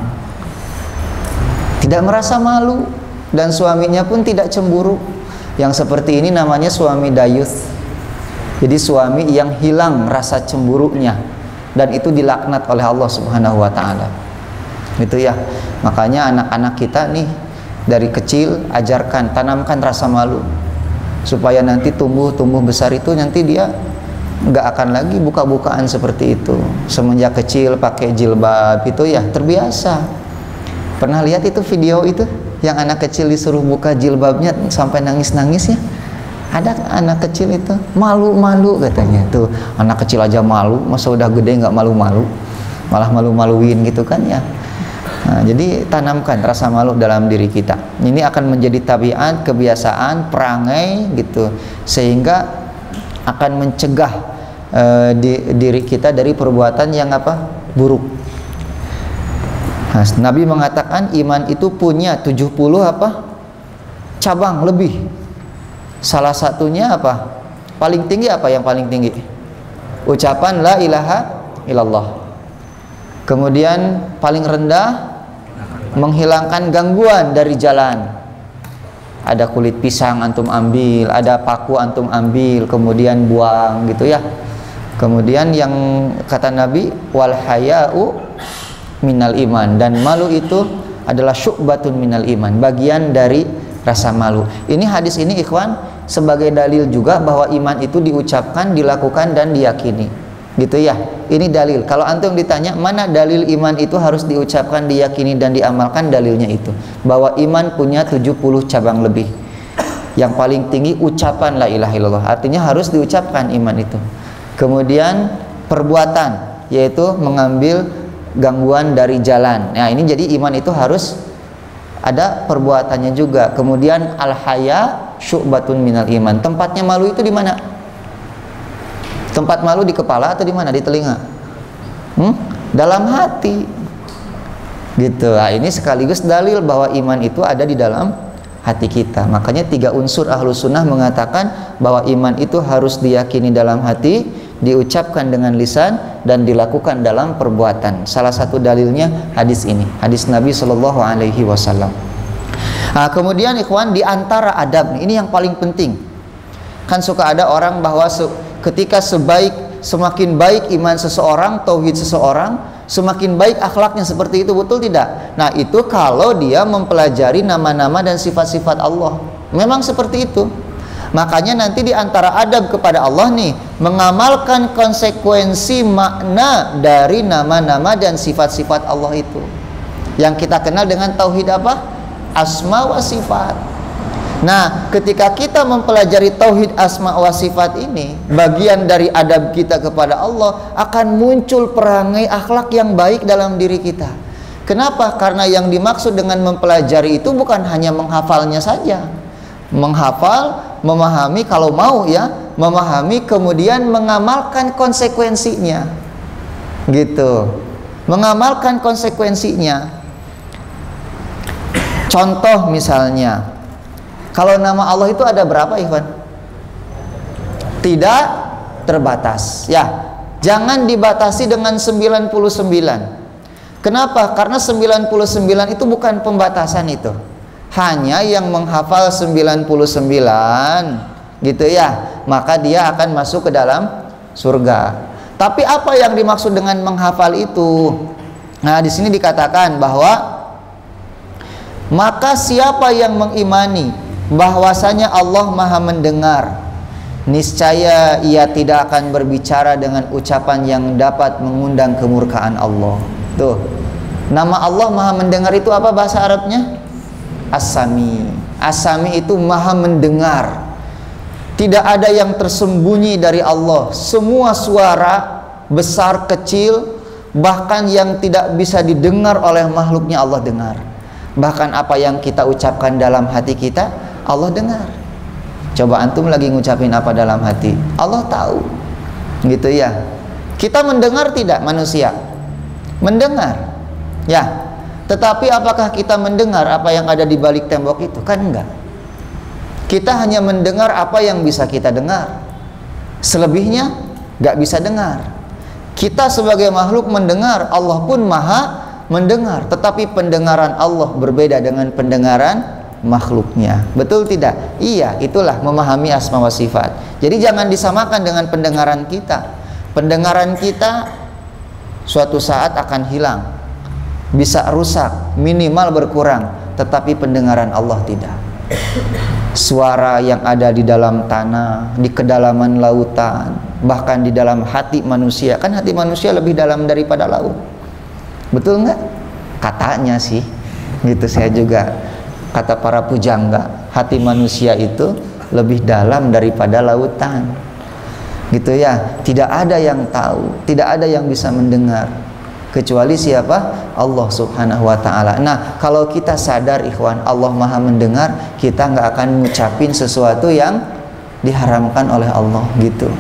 tidak merasa malu, dan suaminya pun tidak cemburu. Yang seperti ini namanya suami dayus. Jadi suami yang hilang rasa cemburunya, dan itu dilaknat oleh Allah Subhanahu wa taala. Itu ya. Makanya anak-anak kita nih dari kecil ajarkan, tanamkan rasa malu supaya nanti tumbuh besar itu nanti dia nggak akan lagi buka-bukaan seperti itu. Semenjak kecil pakai jilbab itu ya terbiasa. Pernah lihat itu video itu yang anak kecil disuruh buka jilbabnya sampai nangis-nangis ya? Ada anak kecil itu malu-malu katanya, tuh anak kecil aja malu, masa udah gede nggak malu-malu, malah malu-maluin gitu kan ya. Nah, jadi tanamkan rasa malu dalam diri kita. Ini akan menjadi tabiat, kebiasaan, perangai gitu, sehingga akan mencegah diri kita dari perbuatan yang buruk. Nah, Nabi mengatakan iman itu punya 70 cabang lebih. Salah satunya paling tinggi yang paling tinggi? Ucapan la ilaha illallah. Kemudian paling rendah, menghilangkan gangguan dari jalan. Ada kulit pisang antum ambil, ada paku antum ambil, kemudian buang gitu ya. Kemudian yang kata Nabi, wal haya'u minal iman, dan malu itu adalah syu'batun minal iman, bagian dari rasa malu. Ini hadis ini ikhwan sebagai dalil juga bahwa iman itu diucapkan, dilakukan, dan diyakini. Gitu ya. Ini dalil. Kalau antum ditanya mana dalil iman itu harus diucapkan, diyakini, dan diamalkan, dalilnya itu bahwa iman punya 70 cabang lebih. Yang paling tinggi ucapan la ilaha illallah, artinya harus diucapkan iman itu. Kemudian perbuatan, yaitu mengambil gangguan dari jalan. Nah, ini jadi iman itu harus ada perbuatannya juga. Kemudian al-haya syu'batun minal iman. Tempatnya malu itu di mana? Tempat malu di kepala atau di mana? Di telinga? Dalam hati. Gitu. Nah, ini sekaligus dalil bahwa iman itu ada di dalam hati kita. Makanya 3 unsur Ahlus Sunnah mengatakan bahwa iman itu harus diyakini dalam hati, diucapkan dengan lisan, dan dilakukan dalam perbuatan. Salah satu dalilnya hadis ini, hadis Nabi Shallallahu Alaihi Wasallam. Nah, kemudian ikhwan, di antara adab ini yang paling penting. Kan suka ada orang bahwa ketika semakin baik iman seseorang, tauhid seseorang, semakin baik akhlaknya, seperti itu, betul tidak? Nah, itu kalau dia mempelajari nama-nama dan sifat-sifat Allah. Memang seperti itu. Makanya nanti di antara adab kepada Allah nih, mengamalkan konsekuensi makna dari nama-nama dan sifat-sifat Allah itu. Yang kita kenal dengan tauhid asma wa sifat. Nah, ketika kita mempelajari tauhid asma wa sifat ini, bagian dari adab kita kepada Allah, akan muncul perangai akhlak yang baik dalam diri kita. Kenapa? Karena yang dimaksud dengan mempelajari itu bukan hanya menghafalnya saja. Menghafal, memahami, kalau mau ya, memahami, kemudian mengamalkan konsekuensinya. Gitu. Mengamalkan konsekuensinya. Contoh misalnya, kalau nama Allah itu ada berapa, Ikhwan? Tidak terbatas. Ya, jangan dibatasi dengan 99. Kenapa? Karena 99 itu bukan pembatasan itu. Hanya yang menghafal 99 gitu ya, maka dia akan masuk ke dalam surga. Tapi apa yang dimaksud dengan menghafal itu? Nah, di sini dikatakan bahwa maka siapa yang mengimani bahwasanya Allah Maha mendengar, niscaya ia tidak akan berbicara dengan ucapan yang dapat mengundang kemurkaan Allah. Tuh, nama Allah Maha mendengar itu apa bahasa Arabnya? As-Sami. As-Sami itu maha mendengar. Tidak ada yang tersembunyi dari Allah. Semua suara, besar, kecil, bahkan yang tidak bisa didengar oleh makhluknya, Allah dengar. Bahkan apa yang kita ucapkan dalam hati kita, Allah dengar. Coba antum lagi ngucapin apa dalam hati, Allah tahu. Gitu ya. Kita mendengar tidak manusia? Mendengar. Ya. Tetapi apakah kita mendengar apa yang ada di balik tembok itu? Kan enggak. Kita hanya mendengar apa yang bisa kita dengar. Selebihnya enggak bisa dengar. Kita sebagai makhluk mendengar, Allah pun maha mendengar. Tetapi pendengaran Allah berbeda dengan pendengaran makhluknya. Betul tidak? Iya, itulah memahami asma wa sifat. Jadi jangan disamakan dengan pendengaran kita. Pendengaran kita suatu saat akan hilang, bisa rusak, minimal berkurang. Tetapi pendengaran Allah tidak. Suara yang ada di dalam tanah, di kedalaman lautan, bahkan di dalam hati manusia. Kan hati manusia lebih dalam daripada laut. Betul nggak? Katanya sih. Gitu saya juga. Kata para pujangga, hati manusia itu lebih dalam daripada lautan. Gitu ya. Tidak ada yang tahu, tidak ada yang bisa mendengar kecuali siapa? Allah subhanahu wa ta'ala. Nah, kalau kita sadar ikhwan, Allah maha mendengar, kita nggak akan ngucapin sesuatu yang diharamkan oleh Allah gitu.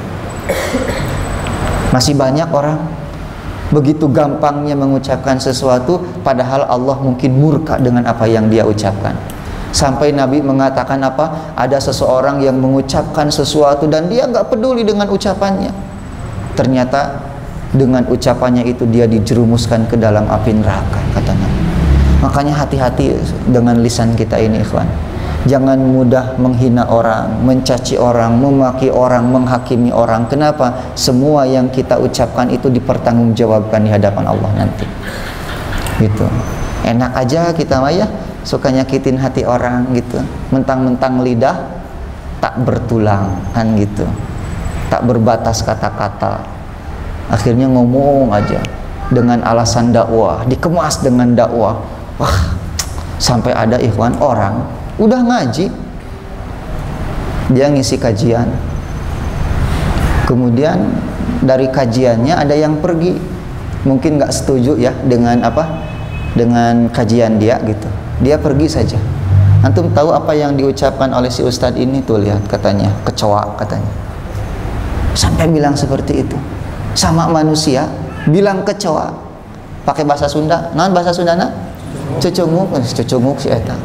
Masih banyak orang begitu gampangnya mengucapkan sesuatu, padahal Allah mungkin murka dengan apa yang dia ucapkan. Sampai Nabi mengatakan apa? Ada seseorang yang mengucapkan sesuatu dan dia nggak peduli dengan ucapannya. Ternyata dengan ucapannya itu dia dijerumuskan ke dalam api neraka, kata Nabi. Makanya hati-hati dengan lisan kita ini ikhwan. Jangan mudah menghina orang, mencaci orang, memaki orang, menghakimi orang. Kenapa? Semua yang kita ucapkan itu dipertanggungjawabkan di hadapan Allah nanti. Gitu. Enak aja kita mah ya, suka nyakitin hati orang gitu. Mentang-mentang lidah tak bertulang kan gitu. Tak berbatas kata-kata. Akhirnya ngomong aja dengan alasan dakwah, dikemas dengan dakwah. Wah, sampai ada ikhwan orang udah ngaji, dia ngisi kajian, kemudian dari kajiannya ada yang pergi, mungkin nggak setuju ya dengan apa, dengan kajian dia gitu, dia pergi saja. Antum tahu apa yang diucapkan oleh si ustadz ini tuh, lihat katanya kecoa katanya, sampai bilang seperti itu. Sama manusia bilang kecoa pakai bahasa Sunda. Naon bahasa Sundana? Cucunguk, cucunguk si eta.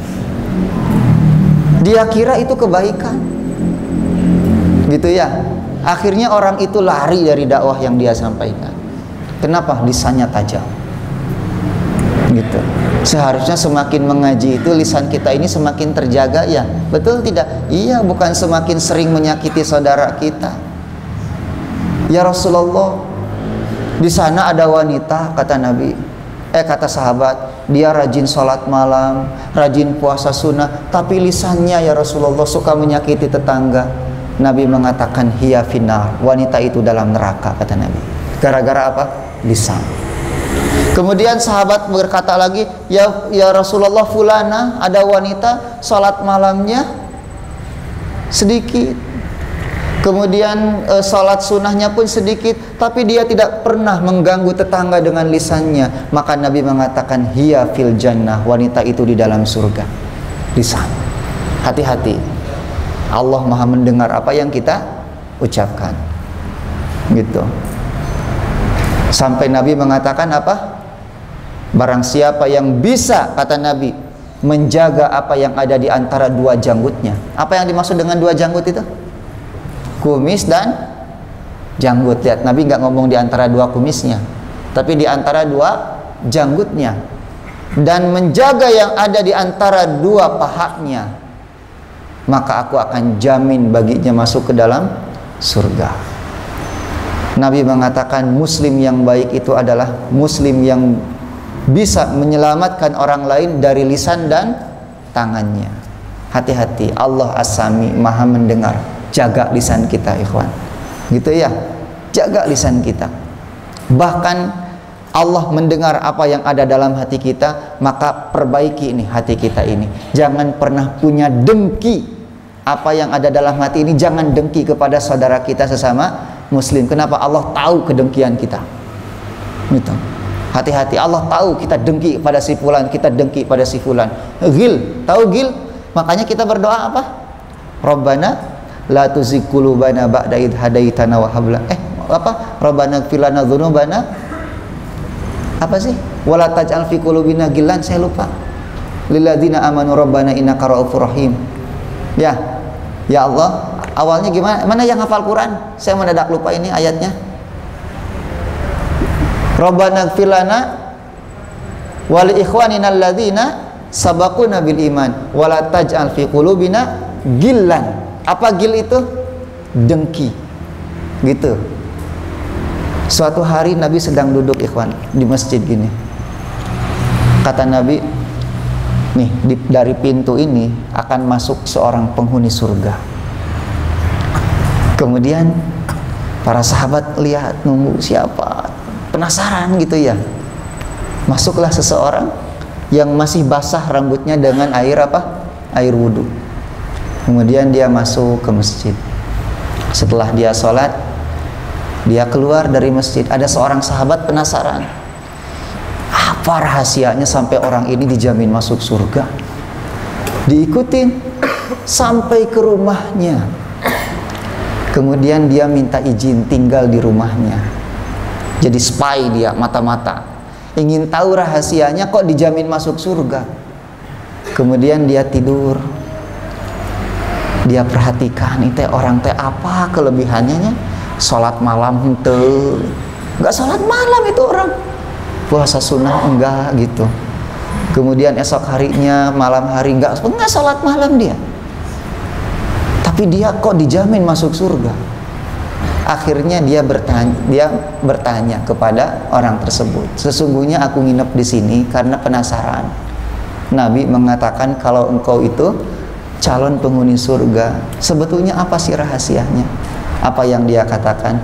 Dia kira itu kebaikan. Gitu ya. Akhirnya orang itu lari dari dakwah yang dia sampaikan. Kenapa? Lisannya tajam. Gitu. Seharusnya semakin mengaji itu lisan kita ini semakin terjaga ya. Betul tidak? Iya, bukan semakin sering menyakiti saudara kita. Ya Rasulullah, di sana ada wanita, kata Nabi, kata sahabat, dia rajin sholat malam, rajin puasa sunnah, tapi lisannya ya Rasulullah suka menyakiti tetangga. Nabi mengatakan hiya finnar, wanita itu dalam neraka, kata Nabi. Gara-gara apa? Lisan. Kemudian sahabat berkata lagi, ya Rasulullah, fulana, ada wanita sholat malamnya sedikit. Kemudian salat sunnahnya pun sedikit, tapi dia tidak pernah mengganggu tetangga dengan lisannya. Maka Nabi mengatakan hiya fil jannah, wanita itu di dalam surga. Lisan. Hati-hati. Allah maha mendengar apa yang kita ucapkan. Gitu. Sampai Nabi mengatakan apa? Barang siapa yang bisa, kata Nabi, menjaga apa yang ada di antara dua janggutnya. Apa yang dimaksud dengan dua janggut itu? Kumis dan janggut. Lihat, Nabi nggak ngomong di antara dua kumisnya, tapi di antara dua janggutnya. Dan menjaga yang ada di antara dua pahanya, maka aku akan jamin baginya masuk ke dalam surga. Nabi mengatakan muslim yang baik itu adalah muslim yang bisa menyelamatkan orang lain dari lisan dan tangannya. Hati-hati, Allah As-Sami, maha mendengar. Jaga lisan kita ikhwan, gitu ya, jaga lisan kita. Bahkan Allah mendengar apa yang ada dalam hati kita, maka perbaiki ini hati kita ini. Jangan pernah punya dengki. Apa yang ada dalam hati ini jangan dengki kepada saudara kita sesama muslim. Kenapa? Allah tahu kedengkian kita. Gitu. Hati-hati, Allah tahu kita dengki pada si fulan, kita dengki pada si fulan. Gil, tahu gil? Makanya kita berdoa apa? Rabbana la tuzigh qulubana ba'da idh hadaitana wa hab lana Rabbana ighfir lana dzunubana apa sih? Wala taj'al fi qulubina ghillan, saya lupa. Lil ladzina amanu rabbana innaka ra'ufur rahim. Ya Allah, awalnya gimana? Mana yang hafal Quran? Saya mendadak lupa ini ayatnya. Rabbana ighfir lana wa li ikhwanina alladzina sabaquna bil iman wala taj'al fi qulubina ghillan. Apa gil itu? Dengki. Gitu. Suatu hari Nabi sedang duduk ikhwan di masjid gini. Kata Nabi, nih dari pintu ini akan masuk seorang penghuni surga. Kemudian para sahabat lihat, nunggu siapa, penasaran gitu ya. Masuklah seseorang yang masih basah rambutnya dengan air apa? Air wudhu. Kemudian dia masuk ke masjid. Setelah dia sholat, dia keluar dari masjid. Ada seorang sahabat penasaran, apa rahasianya sampai orang ini dijamin masuk surga. Diikutin sampai ke rumahnya. Kemudian dia minta izin tinggal di rumahnya. Jadi spy dia, mata-mata. Ingin tahu rahasianya kok dijamin masuk surga. Kemudian dia tidur. Dia perhatikan, itu orang teh apa kelebihannya? Sholat malam henteu, nggak sholat malam itu orang. Puasa sunnah enggak gitu. Kemudian esok harinya malam hari enggak sholat malam dia. Tapi dia kok dijamin masuk surga. Akhirnya dia bertanya kepada orang tersebut. Sesungguhnya aku nginep di sini karena penasaran. Nabi mengatakan kalau engkau itu calon penghuni surga. Sebetulnya apa sih rahasianya? Apa yang dia katakan?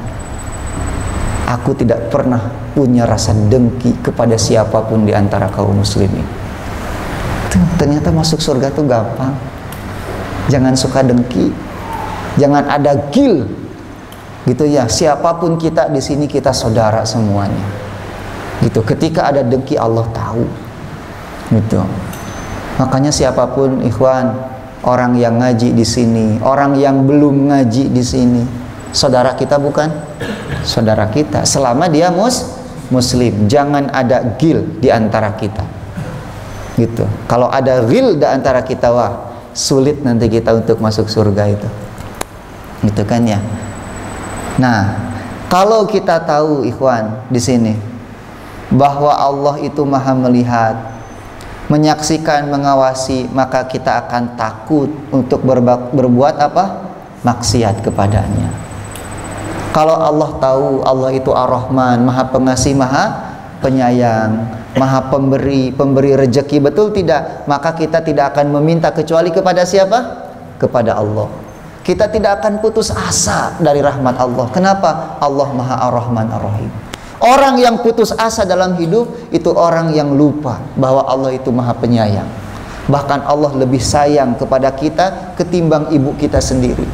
Aku tidak pernah punya rasa dengki kepada siapapun di antara kaum muslimin. Ternyata masuk surga tuh gampang. Jangan suka dengki. Jangan ada gil. Gitu ya. Siapapun kita di sini kita saudara semuanya. Gitu. Ketika ada dengki Allah tahu. Gitu. Makanya siapapun ikhwan, orang yang ngaji di sini, orang yang belum ngaji di sini, saudara kita bukan? Saudara kita. Selama dia muslim, jangan ada gil di antara kita. Gitu. Kalau ada gil di antara kita, wah, sulit nanti kita untuk masuk surga itu. Gitu kan ya. Nah, kalau kita tahu ikhwan di sini bahwa Allah itu Maha melihat, menyaksikan, mengawasi, maka kita akan takut untuk berbuat apa? Maksiat kepadanya. Kalau Allah tahu Allah itu Ar-Rahman, Maha Pengasih, Maha Penyayang, Maha Pemberi rezeki, betul tidak? Maka kita tidak akan meminta kecuali kepada siapa? Kepada Allah. Kita tidak akan putus asa dari rahmat Allah. Kenapa? Allah Maha Ar-Rahman Ar-Rahim. Orang yang putus asa dalam hidup itu orang yang lupa bahwa Allah itu Maha Penyayang. Bahkan Allah lebih sayang kepada kita ketimbang ibu kita sendiri.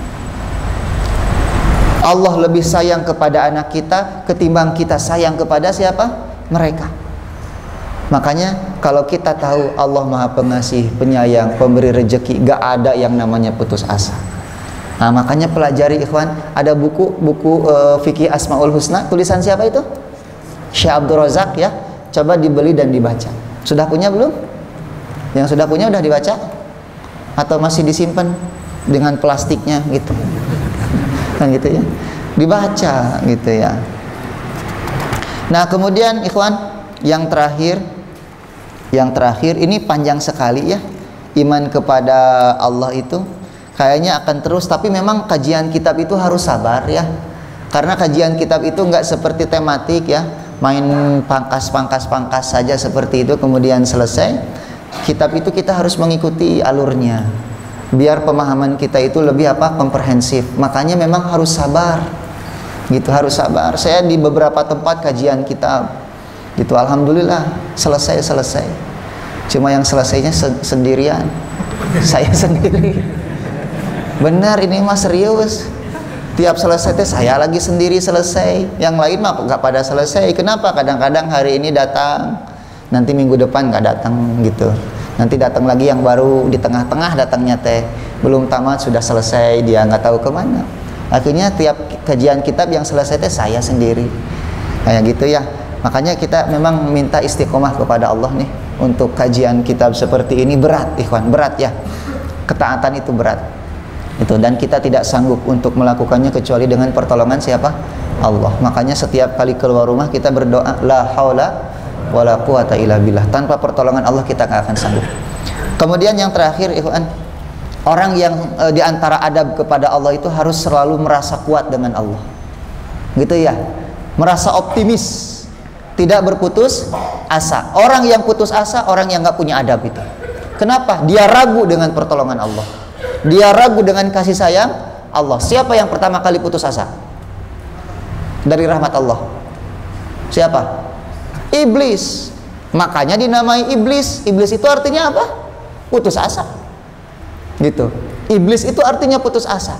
Allah lebih sayang kepada anak kita ketimbang kita sayang kepada siapa? Mereka. Makanya kalau kita tahu Allah Maha Pengasih, Penyayang, Pemberi rezeki, gak ada yang namanya putus asa. Nah, makanya pelajari ikhwan, ada buku Fikih Asmaul Husna, tulisan siapa itu? Syekh Abdul Razak ya. Coba dibeli dan dibaca. Sudah punya belum? Yang sudah punya udah dibaca? Atau masih disimpan dengan plastiknya gitu? Kan gitu ya. Dibaca gitu ya. Nah, kemudian ikhwan, yang terakhir ini panjang sekali ya. Iman kepada Allah itu kayaknya akan terus, tapi memang kajian kitab itu harus sabar ya. Karena kajian kitab itu nggak seperti tematik ya, main pangkas saja seperti itu kemudian selesai. Kitab itu kita harus mengikuti alurnya biar pemahaman kita itu lebih apa? Komprehensif. Makanya memang harus sabar. Gitu, harus sabar. Saya di beberapa tempat kajian kitab Gitu, alhamdulillah selesai. Cuma yang selesainya sendirian. Saya sendiri. Benar, ini mah serius. Tiap selesai teh saya lagi sendiri selesai. Yang lain mah nggak pada selesai. Kenapa? Kadang-kadang hari ini datang, nanti minggu depan nggak datang gitu. Nanti datang lagi yang baru, di tengah-tengah datangnya teh belum tamat sudah selesai, dia nggak tahu kemana. Akhirnya tiap kajian kitab yang selesai teh saya sendiri. Kayak gitu ya. Makanya kita memang minta istiqomah kepada Allah nih. Untuk kajian kitab seperti ini berat, ikhwan, berat ya. Ketaatan itu berat. Itu, dan kita tidak sanggup untuk melakukannya kecuali dengan pertolongan siapa? Allah. Makanya setiap kali keluar rumah kita berdoa, la haula wala quwata illa billah. Tanpa pertolongan Allah kita nggak akan sanggup. Kemudian yang terakhir, ikhwan, orang yang di antara adab kepada Allah itu harus selalu merasa kuat dengan Allah. Gitu ya. Merasa optimis. Tidak berputus asa. Orang yang putus asa, orang yang nggak punya adab itu. Kenapa? Dia ragu dengan pertolongan Allah. Dia ragu dengan kasih sayang Allah. Siapa yang pertama kali putus asa dari rahmat Allah? Siapa? Iblis. Makanya dinamai iblis. Iblis itu artinya apa? Putus asa. Gitu. Iblis itu artinya putus asa.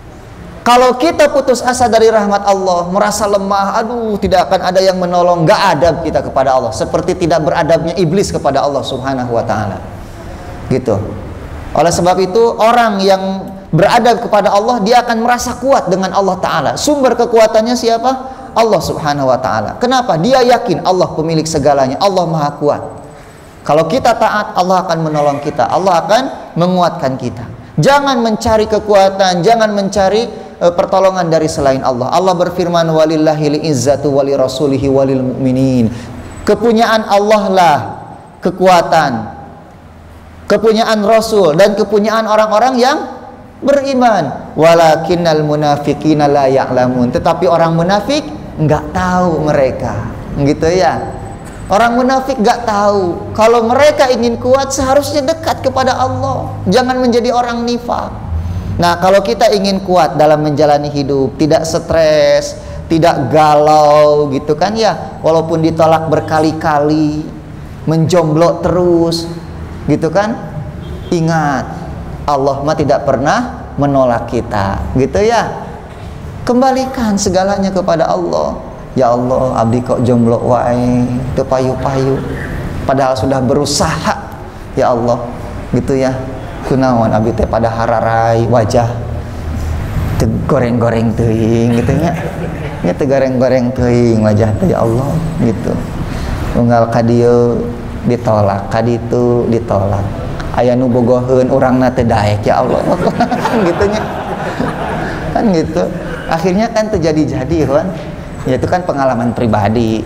Kalau kita putus asa dari rahmat Allah, merasa lemah, aduh tidak akan ada yang menolong, gak adab kita kepada Allah, seperti tidak beradabnya iblis kepada Allah Subhanahu wa ta'ala. Gitu. Oleh sebab itu, orang yang beradab kepada Allah, dia akan merasa kuat dengan Allah Ta'ala. Sumber kekuatannya siapa? Allah Subhanahu wa ta'ala. Kenapa? Dia yakin Allah pemilik segalanya, Allah Maha Kuat. Kalau kita taat, Allah akan menolong kita, Allah akan menguatkan kita. Jangan mencari kekuatan, jangan mencari pertolongan dari selain Allah. Allah berfirman, walillahil izzatu wali rasulihi walil mu'minin. Kepunyaan Allah lah kekuatan, kepunyaan Rasul, dan kepunyaan orang-orang yang beriman. Walakinnal munafiqina la ya'lamun. Tetapi orang munafik nggak tahu mereka. Gitu ya. Orang munafik nggak tahu kalau mereka ingin kuat seharusnya dekat kepada Allah. Jangan menjadi orang nifaq. Nah, kalau kita ingin kuat dalam menjalani hidup, tidak stres, tidak galau gitu kan ya, walaupun ditolak berkali-kali, menjomblo terus gitu kan, ingat Allah mah tidak pernah menolak kita gitu ya. Kembalikan segalanya kepada Allah. Ya Allah, abdi kok jomblo wae, teu payu-payu, padahal sudah berusaha ya Allah gitu ya. Kunaon abdi teh pada hararai wajah teu goreng-goreng teuing gitu nya. Nya teu goreng-goreng teuing wajah teh ya Allah gitu. Unggal ka dieu ditolak, ka ditu ditolak. Aya nu bogoheun urangna teh daek ya Allah. Gitu nya. Kan gitu. Akhirnya kan terjadi-jadi kan. Ya itu kan pengalaman pribadi.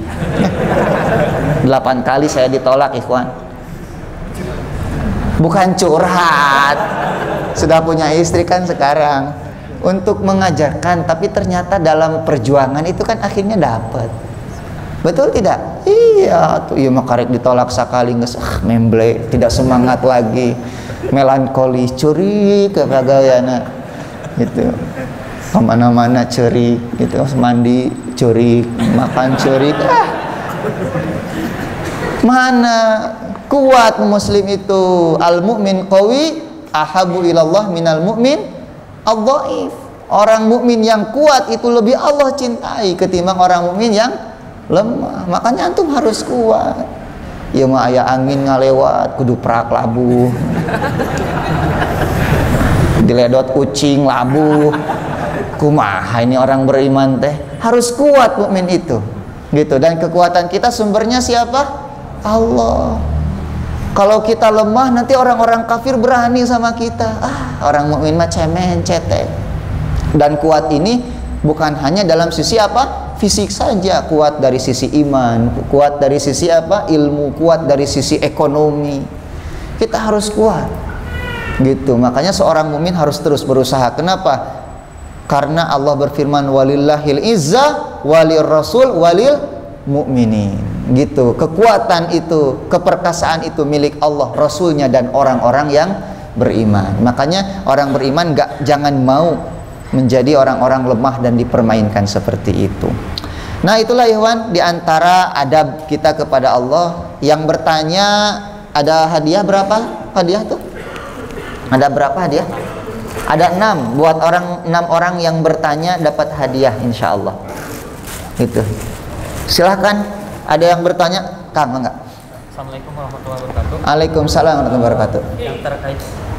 8 kali saya ditolak, ikhwan. Bukan curhat, sudah punya istri kan sekarang, untuk mengajarkan, tapi ternyata dalam perjuangan itu kan akhirnya dapat. Betul tidak? Iya tuh, iya makarek ditolak sekali nges, memble, tidak semangat lagi, melankoli, curi kepegawaian gitu, kemana-mana curi gitu, mandi curi, makan curi, mana kuat muslim itu. Al mukmin qawi ahabu ilallah minal mukmin adh-dhaif. Orang mukmin yang kuat itu lebih Allah cintai ketimbang orang mukmin yang lemah. Makanya antum harus kuat. Ya mah aya angin ngalewat kudu prak labuh. Diledot kucing labuh. Kumaha ini orang beriman teh? Harus kuat mukmin itu. Gitu, dan kekuatan kita sumbernya siapa? Allah. Kalau kita lemah nanti orang-orang kafir berani sama kita. Orang mukmin mah cemen, cetek. Dan kuat ini bukan hanya dalam sisi apa? Fisik saja, kuat dari sisi iman, kuat dari sisi apa? Ilmu, kuat dari sisi ekonomi. Kita harus kuat. Gitu. Makanya seorang mukmin harus terus berusaha. Kenapa? Karena Allah berfirman walillahil izzah walir rasul walil mu'minin. Gitu. Kekuatan itu, keperkasaan itu milik Allah, Rasulnya, dan orang-orang yang beriman. Makanya orang beriman jangan mau menjadi orang-orang lemah dan dipermainkan seperti itu. Nah itulah ikhwan, diantara adab kita kepada Allah. Yang bertanya, ada hadiah berapa? Hadiah tuh? Ada berapa hadiah? Ada 6. Buat 6 orang yang bertanya dapat hadiah insya Allah. Itu. Silahkan. Ada yang bertanya? Kang, enggak? Assalamualaikum warahmatullahi wabarakatuh. Waalaikumsalam warahmatullahi wabarakatuh. Yang terkait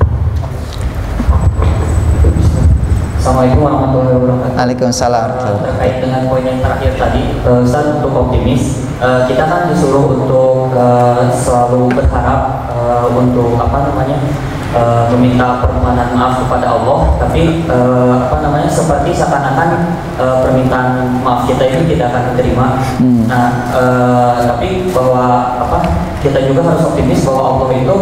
Assalamualaikum warahmatullahi wabarakatuh. Waalaikumsalam. Terkait dengan poin yang terakhir tadi, Ustaz, untuk optimis, kita kan disuruh untuk selalu berharap untuk meminta permohonan maaf kepada Allah, tapi seperti seakan-akan permintaan maaf kita ini tidak akan diterima. Nah, tapi bahwa kita juga harus optimis bahwa Allah itu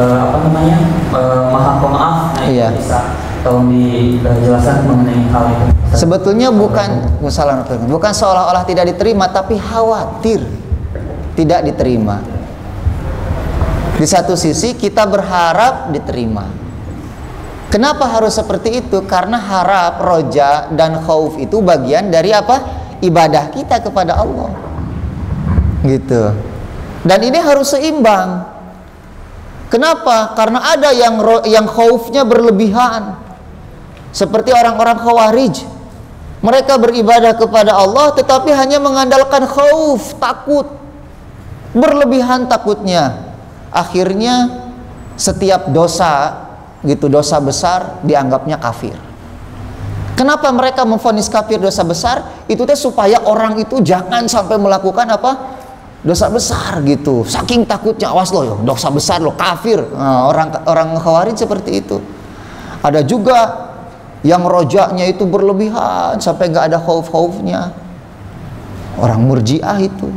Maha Pemaaf. Nah, iya. Bisa tolong dijelaskan mengenai hal itu. Sebetulnya bukan seolah-olah tidak diterima, tapi khawatir tidak diterima. Di satu sisi kita berharap diterima. Kenapa harus seperti itu? Karena harap, roja, dan khauf itu bagian dari apa? Ibadah kita kepada Allah. Gitu. Dan ini harus seimbang. Kenapa? Karena ada yang khaufnya berlebihan. Seperti orang-orang Khawarij. Mereka beribadah kepada Allah tetapi hanya mengandalkan khauf, takut. Berlebihan takutnya. Akhirnya setiap dosa dosa besar dianggapnya kafir. Kenapa mereka memvonis kafir dosa besar? Itu teh supaya orang itu jangan sampai melakukan dosa besar gitu. Saking takutnya, awas lo, dosa besar lo, kafir. Nah, orang Khawarij seperti itu. Ada juga yang rojaknya itu berlebihan sampai nggak ada khauf-khaufnya. Orang Murji'ah itu.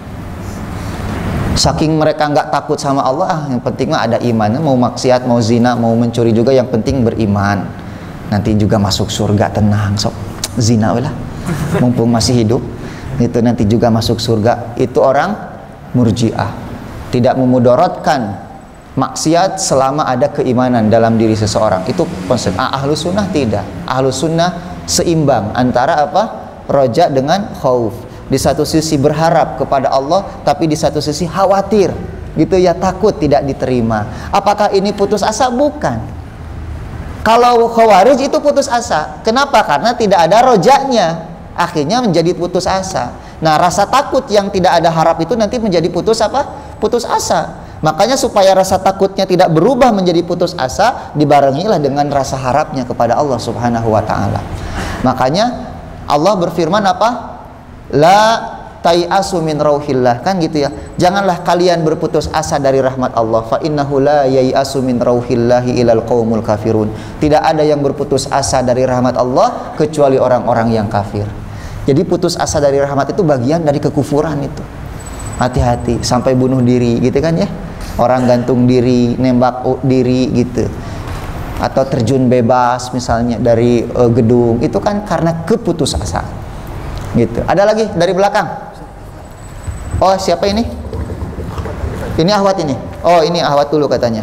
Saking mereka nggak takut sama Allah, yang penting mah ada iman. Mau maksiat, mau zina, mau mencuri juga yang penting beriman. Nanti juga masuk surga, tenang, sok zina lah. Mumpung masih hidup, itu nanti juga masuk surga. Itu orang Murji'ah. Tidak memudorotkan maksiat selama ada keimanan dalam diri seseorang. Itu konsep. Ahlus sunnah tidak. Ahlus sunnah seimbang antara roja dengan khauf. Di satu sisi berharap kepada Allah, tapi di satu sisi khawatir, gitu ya, takut tidak diterima. Apakah ini putus asa? Bukan. Kalau Khawarij itu putus asa. Kenapa? Karena tidak ada rojaknya. Akhirnya menjadi putus asa. Nah, rasa takut yang tidak ada harap itu nanti menjadi putus asa. Makanya supaya rasa takutnya tidak berubah menjadi putus asa, dibarengilah dengan rasa harapnya kepada Allah Subhanahu wa taala. Makanya Allah berfirman La tai'asu min rauhillah, kan gitu ya. Janganlah kalian berputus asa dari rahmat Allah. Fa innahu la yai'asu min rauhillahi ilal qaumul kafirun. Tidak ada yang berputus asa dari rahmat Allah kecuali orang-orang yang kafir. Jadi putus asa dari rahmat itu bagian dari kekufuran itu. Hati-hati sampai bunuh diri gitu kan ya. Orang gantung diri, nembak diri gitu. Atau terjun bebas misalnya dari gedung, itu kan karena keputusasaan. Gitu. Ada lagi dari belakang. Oh, siapa ini? Ini Ahwat ini. Oh, ini Ahwat dulu katanya.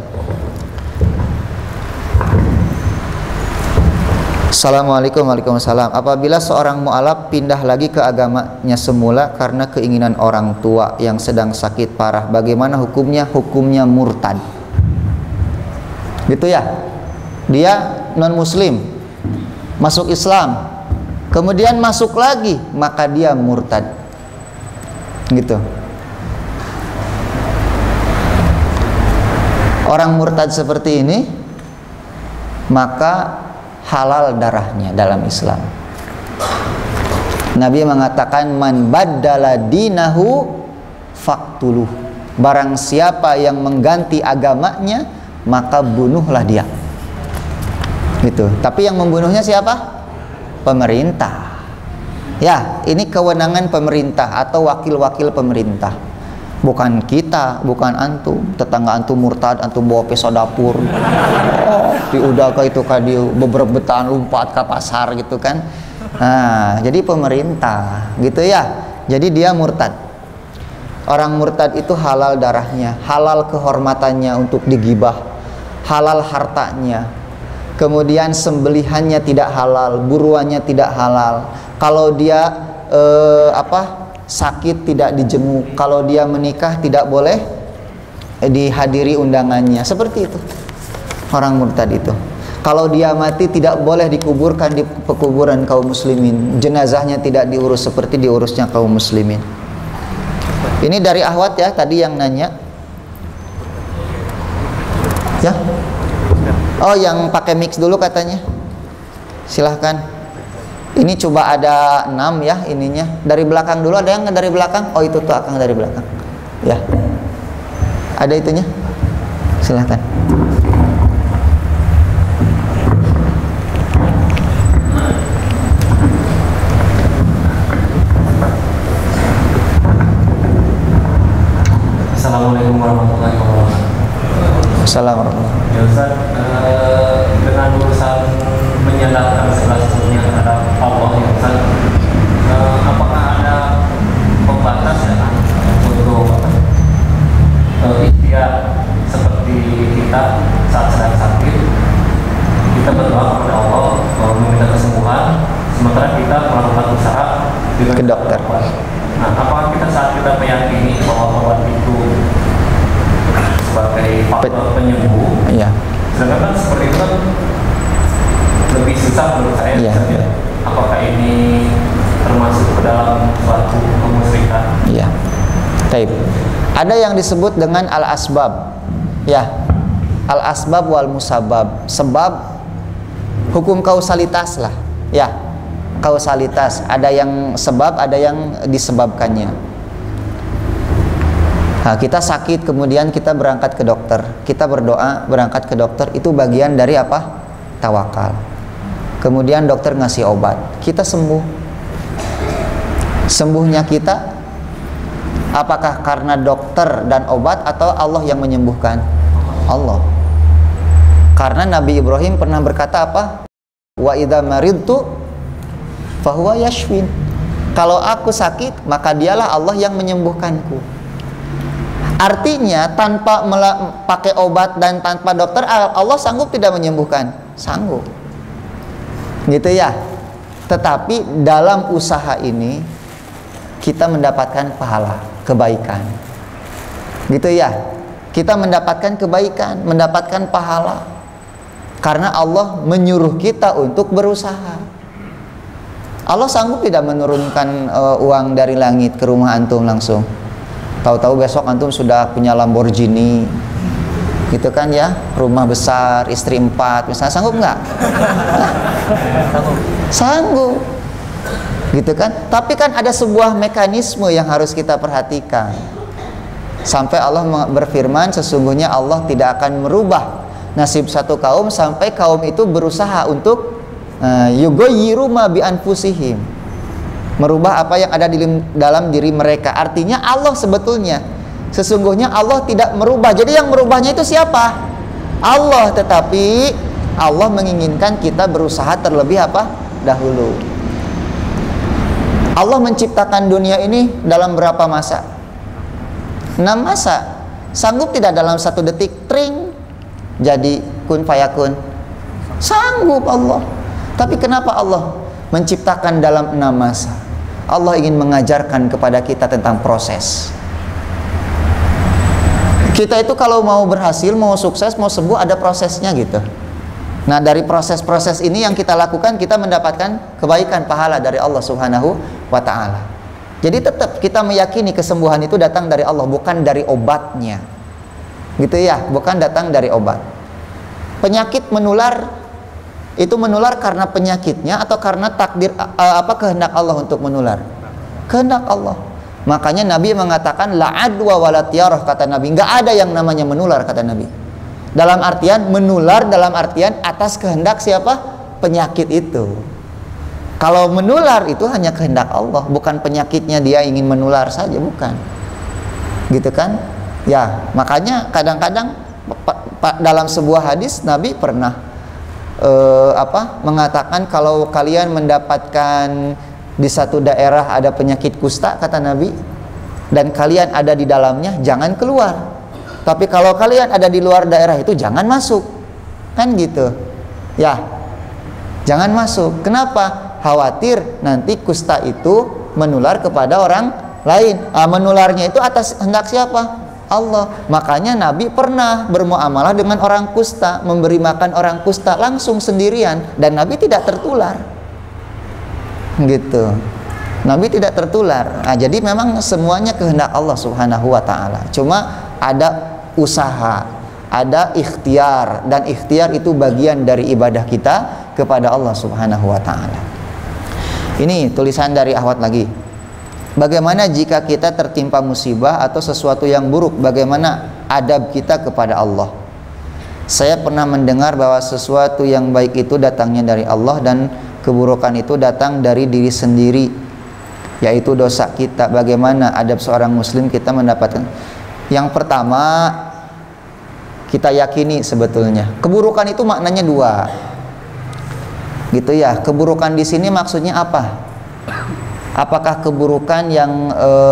Assalamualaikum. Waalaikumsalam. Apabila seorang mu'alaf pindah lagi ke agamanya semula karena keinginan orang tua yang sedang sakit parah, bagaimana hukumnya? Hukumnya murtad. Gitu ya. Dia non muslim, masuk Islam, kemudian masuk lagi, maka dia murtad. Gitu. Orang murtad seperti ini, maka halal darahnya dalam Islam. Nabi mengatakan, man baddala dinahu faqtuluh. Barang siapa yang mengganti agamanya, maka bunuhlah dia. Gitu. Tapi yang membunuhnya siapa? Pemerintah. Ya, ini kewenangan pemerintah atau wakil-wakil pemerintah. Bukan kita, bukan antum. Tetangga antum murtad, antum bawa pisau dapur. Oh, diudah ke itu ka dieu beberbetan lompat ke pasar gitu kan. Nah, jadi pemerintah, gitu ya. Jadi dia murtad. Orang murtad itu halal darahnya, halal kehormatannya untuk digibah, halal hartanya. Kemudian sembelihannya tidak halal, buruannya tidak halal. Kalau dia sakit tidak dijenguk, kalau dia menikah tidak boleh dihadiri undangannya, seperti itu orang murtad itu. Kalau dia mati tidak boleh dikuburkan di pekuburan kaum muslimin, jenazahnya tidak diurus seperti diurusnya kaum muslimin. Ini dari Ahwat ya, tadi yang nanya ya. Oh, yang pakai mix dulu katanya, silahkan. Ini coba ada 6 ya ininya. Dari belakang dulu, ada yang dari belakang? Oh itu tuh Akang dari belakang. Ya. Ada itunya? Silahkan. Assalamualaikum warahmatullahi wabarakatuh. Assalamualaikum. Ya Ustaz, dengan urusan menyandarkan segala sesuatunya terhadap Allah ya Ustaz, apakah ada pembatas ya untuk ikhtiar seperti kita saat sedang sakit, kita berdoa kepada Allah meminta kesembuhan, sementara kita melakukan usaha dengan ke dokter. Nah, apakah kita saat kita meyakini bahwa obat itu sebagai faktor penyembuh, Iya. sedangkan kan seperti itu kan lebih susah menurut saya. Iya, iya. Apakah ini termasuk ke dalam suatu kemusyrikan? Iya. Taib. Ada yang disebut dengan al-asbab. Ya. Al-asbab wal musabab. Sebab, hukum kausalitas lah. Ya. Kausalitas. Ada yang sebab, ada yang disebabkannya. Nah, kita sakit kemudian kita berangkat ke dokter, kita berdoa berangkat ke dokter, itu bagian dari apa? Tawakal. Kemudian dokter ngasih obat, kita sembuh. Sembuhnya kita apakah karena dokter dan obat atau Allah yang menyembuhkan? Allah. Karena Nabi Ibrahim pernah berkata apa? Wa idza maridtu fahuwa yashfin. Kalau aku sakit, maka dialah Allah yang menyembuhkanku. Artinya tanpa pakai obat dan tanpa dokter, Allah sanggup tidak menyembuhkan? Sanggup. Gitu ya. Tetapi dalam usaha ini kita mendapatkan pahala, kebaikan. Gitu ya. Kita mendapatkan kebaikan, mendapatkan pahala. Karena Allah menyuruh kita untuk berusaha. Allah sanggup tidak menurunkan uang dari langit ke rumah antum langsung? Tahu-tahu besok antum sudah punya Lamborghini, gitu kan ya, rumah besar, istri 4, misalnya, sanggup nggak? Sanggup, gitu kan? Tapi kan ada sebuah mekanisme yang harus kita perhatikan. Sampai Allah berfirman, sesungguhnya Allah tidak akan merubah nasib satu kaum sampai kaum itu berusaha untuk yughayyiru ma bi anfusihim, merubah apa yang ada di dalam diri mereka. Artinya Allah sebetulnya, sesungguhnya Allah tidak merubah. Jadi yang merubahnya itu siapa? Allah. Tetapi Allah menginginkan kita berusaha terlebih apa? Dahulu. Allah menciptakan dunia ini dalam berapa masa? 6 masa. Sanggup tidak dalam 1 detik tring jadi kun fayakun? Sanggup Allah. Tapi kenapa Allah menciptakan dalam 6 masa? Allah ingin mengajarkan kepada kita tentang proses. Kita itu kalau mau berhasil, mau sukses, mau sembuh, ada prosesnya gitu. Nah, dari proses-proses ini yang kita lakukan, kita mendapatkan kebaikan, pahala dari Allah Subhanahu wa ta'ala. Jadi tetap kita meyakini kesembuhan itu datang dari Allah, bukan dari obatnya. Gitu ya, bukan datang dari obat. Penyakit menular, itu menular karena penyakitnya atau karena takdir kehendak Allah untuk menular? Kehendak Allah. Makanya Nabi mengatakan la adwa wala tiyarah, kata Nabi. Enggak ada yang namanya menular, kata Nabi. Dalam artian menular, dalam artian atas kehendak siapa? Penyakit itu. Kalau menular itu hanya kehendak Allah, bukan penyakitnya dia ingin menular saja, bukan. Gitu kan? Ya, makanya kadang-kadang dalam sebuah hadis Nabi pernah mengatakan kalau kalian mendapatkan di satu daerah ada penyakit kusta, kata Nabi, dan kalian ada di dalamnya, jangan keluar. Tapi kalau kalian ada di luar daerah itu, jangan masuk. Kan gitu. Ya. Jangan masuk. Kenapa? Khawatir nanti kusta itu menular kepada orang lain. Menularnya itu atas hendak siapa? Allah. Makanya Nabi pernah bermuamalah dengan orang kusta, memberi makan orang kusta langsung sendirian, dan Nabi tidak tertular. Gitu. Nabi tidak tertular. Jadi memang semuanya kehendak Allah Subhanahu wa taala. Cuma ada usaha, ada ikhtiar, dan ikhtiar itu bagian dari ibadah kita kepada Allah Subhanahu wa taala. Ini tulisan dari Ahwat lagi. Bagaimana jika kita tertimpa musibah atau sesuatu yang buruk? Bagaimana adab kita kepada Allah? Saya pernah mendengar bahwa sesuatu yang baik itu datangnya dari Allah dan keburukan itu datang dari diri sendiri, yaitu dosa kita. Bagaimana adab seorang muslim kita mendapatkan? Yang pertama, kita yakini sebetulnya keburukan itu maknanya dua. Gitu ya. Keburukan di sini maksudnya apa? Apakah keburukan yang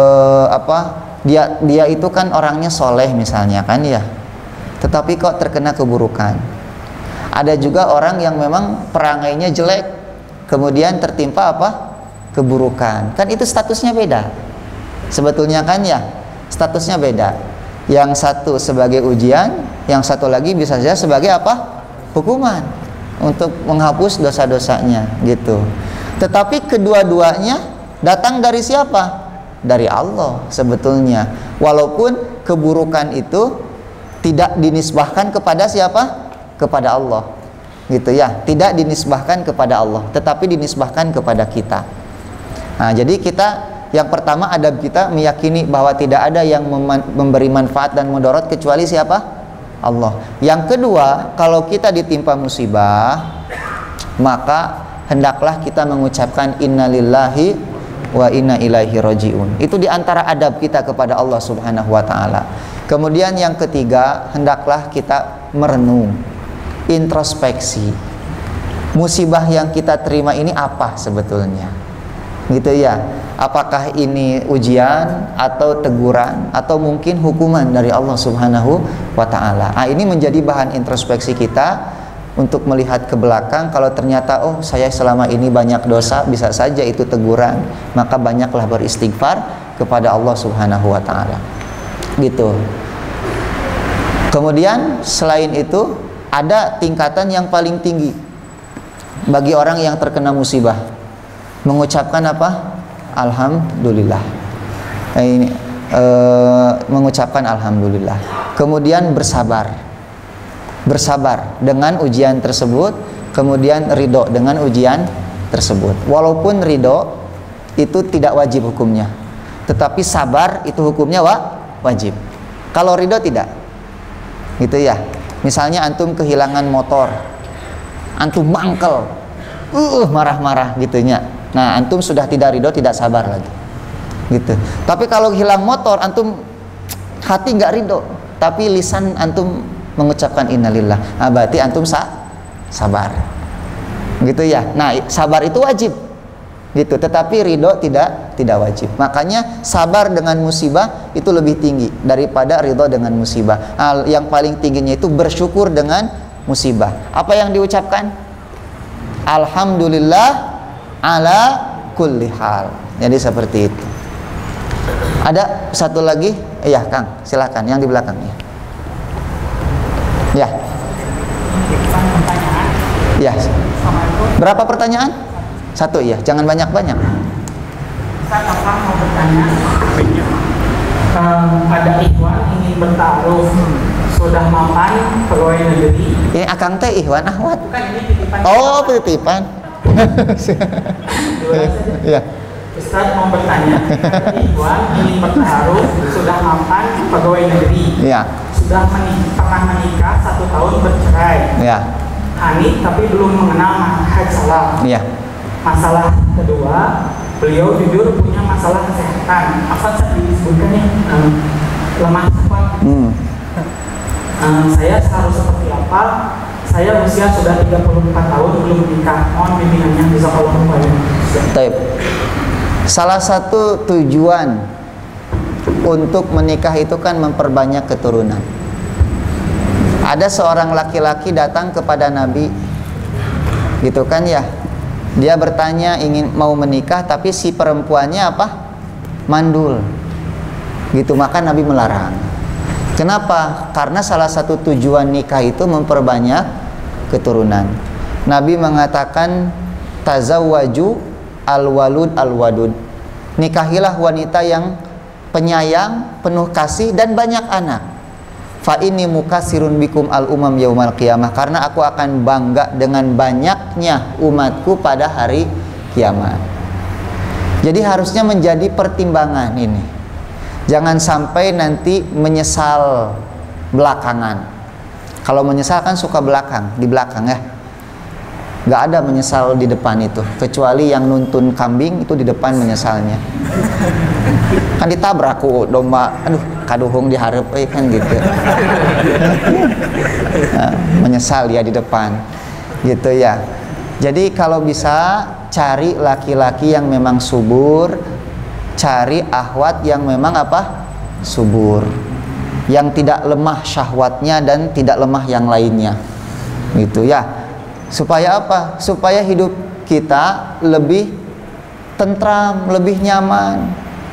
dia itu kan orangnya soleh misalnya kan ya, tetapi kok terkena keburukan. Ada juga orang yang memang perangainya jelek, kemudian tertimpa keburukan. Kan itu statusnya beda. Sebetulnya kan ya, statusnya beda. Yang satu sebagai ujian, yang satu lagi bisa saja sebagai hukuman untuk menghapus dosa-dosanya gitu. Tetapi kedua-duanya datang dari siapa? Dari Allah sebetulnya. Walaupun keburukan itu tidak dinisbahkan kepada siapa? Kepada Allah. Gitu ya. Tidak dinisbahkan kepada Allah, tetapi dinisbahkan kepada kita. Nah, jadi kita yang pertama adab kita meyakini bahwa tidak ada yang memberi manfaat dan mudarat kecuali siapa? Allah. Yang kedua, kalau kita ditimpa musibah, maka hendaklah kita mengucapkan innalillahi wa inna ilaihi rajiun. Itu diantara adab kita kepada Allah Subhanahu wa ta'ala. Kemudian yang ketiga, hendaklah kita merenung, introspeksi. Musibah yang kita terima ini apa sebetulnya? Gitu ya. Apakah ini ujian atau teguran atau mungkin hukuman dari Allah Subhanahu wa ta'ala? Ini menjadi bahan introspeksi kita untuk melihat ke belakang. Kalau ternyata saya selama ini banyak dosa, bisa saja itu teguran, maka banyaklah beristighfar kepada Allah Subhanahu wa ta'ala. Gitu. Kemudian selain itu ada tingkatan yang paling tinggi bagi orang yang terkena musibah, mengucapkan Alhamdulillah. Mengucapkan alhamdulillah. Kemudian bersabar dengan ujian tersebut, kemudian ridho dengan ujian tersebut. Walaupun ridho itu tidak wajib hukumnya, tetapi sabar itu hukumnya wajib. Kalau ridho tidak, gitu ya. Misalnya antum kehilangan motor, antum mangkel, marah-marah gitunya. Nah, antum sudah tidak ridho, tidak sabar lagi, gitu. Tapi kalau hilang motor, antum hati nggak ridho, tapi lisan antum mengucapkan innalillah, berarti antum sabar, gitu ya. Nah, sabar itu wajib, gitu. Tetapi ridho tidak wajib. Makanya sabar dengan musibah itu lebih tinggi daripada ridho dengan musibah. Yang paling tingginya itu bersyukur dengan musibah. Apa yang diucapkan? Alhamdulillah ala kulli hal. Jadi seperti itu. Ada satu lagi, ya Kang, silakan yang di belakangnya. Ya. Ya. Berapa pertanyaan? Satu ya, jangan banyak-banyak. Saya mau bertanya. Ada Ikhwan ingin bertaruh, sudah mapan pegawai negeri. Ini Akang teh Ikhwan Ahwat. Bukan, ini titipan. Oh, titipan. Ya. Ustaz mau bertanya, ada Ikhwan ingin bertaruh, sudah mapan pegawai negeri. Ya. Sudah pernah menikah 1 tahun bercerai. Ya. Hanif tapi belum mengenal manhaj salaf. Ya. Masalah kedua, beliau jujur punya masalah kesehatan. Apa tadi disebutkannya? Lemah cepat. Saya harus seperti apa? Saya usia sudah 34 tahun belum menikah. Mohon bimbingannya, bisa Allah membantu. Salah satu tujuan untuk menikah itu kan memperbanyak keturunan. Ada seorang laki-laki datang kepada Nabi, gitu kan ya. Dia bertanya ingin mau menikah tapi si perempuannya apa? Mandul. Gitu, maka Nabi melarang. Kenapa? Karena salah satu tujuan nikah itu memperbanyak keturunan. Nabi mengatakan tazawwaju al-walud al-wadud. Nikahilah wanita yang penyayang, penuh kasih dan banyak anak. Fa inni mukatsirun bikum al-umam yaumal qiyamah, karena aku akan bangga dengan banyaknya umatku pada hari kiamat. Jadi harusnya menjadi pertimbangan ini. Jangan sampai nanti menyesal belakangan. Kalau menyesal kan suka di belakang ya. Gak ada menyesal di depan itu, kecuali yang nuntun kambing itu di depan menyesalnya. Kan ditabrak ku domba, aduh kaduhung diharap kan gitu. Nah, menyesal dia di depan gitu ya. Jadi kalau bisa cari laki-laki yang memang subur, cari ahwat yang memang apa? Subur, yang tidak lemah syahwatnya dan tidak lemah yang lainnya gitu ya. Supaya apa? Supaya hidup kita lebih tentram, lebih nyaman.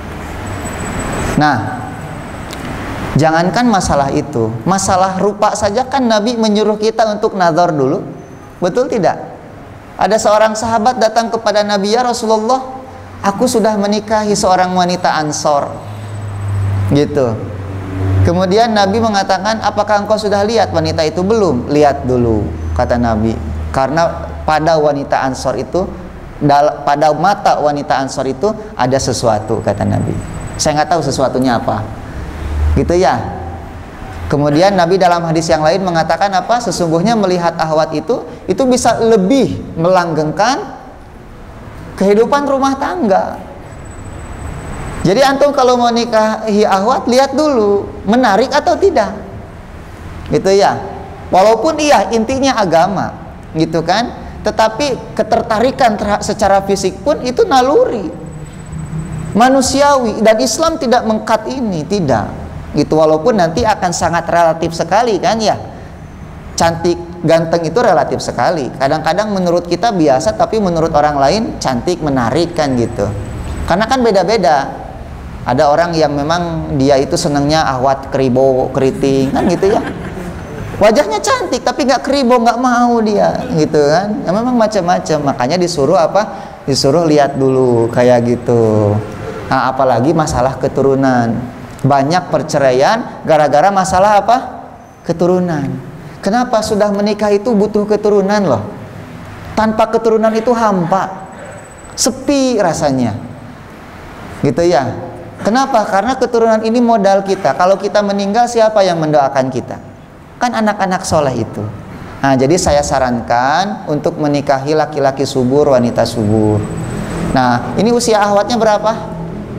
Nah, jangankan masalah itu, masalah rupa saja kan Nabi menyuruh kita untuk nazar dulu. Betul tidak? Ada seorang sahabat datang kepada Nabi, ya Rasulullah, aku sudah menikahi seorang wanita Ansor. Gitu. Kemudian Nabi mengatakan, apakah engkau sudah lihat wanita itu? Belum. Lihat dulu, kata Nabi. Karena pada wanita Ansor itu, pada mata wanita Ansor itu ada sesuatu, kata Nabi. Saya nggak tahu sesuatunya apa, gitu ya. Kemudian Nabi dalam hadis yang lain mengatakan apa? Sesungguhnya melihat ahwat itu bisa lebih melanggengkan kehidupan rumah tangga. Jadi antum kalau mau nikahi ahwat, lihat dulu menarik atau tidak, gitu ya. Walaupun iya intinya agama, gitu kan, tetapi ketertarikan secara fisik pun itu naluri manusiawi, dan Islam tidak mengkat ini, tidak gitu. Walaupun nanti akan sangat relatif sekali kan ya, cantik ganteng itu relatif sekali. Kadang-kadang menurut kita biasa, tapi menurut orang lain cantik, menarik kan gitu. Karena kan beda-beda. Ada orang yang memang dia itu senangnya ahwat keribo, keriting kan gitu ya. Wajahnya cantik tapi nggak keribo, nggak mau dia gitu kan. Ya, memang macam-macam. Makanya disuruh apa? Disuruh lihat dulu kayak gitu. Nah, apalagi masalah keturunan. Banyak perceraian gara-gara masalah apa? Keturunan. Kenapa? Sudah menikah itu butuh keturunan loh. Tanpa keturunan itu hampa, sepi rasanya. Gitu ya. Kenapa? Karena keturunan ini modal kita. Kalau kita meninggal, siapa yang mendoakan kita? Kan anak-anak soleh itu. Nah, jadi saya sarankan untuk menikahi laki-laki subur, wanita subur. Nah, ini usia ahwatnya berapa?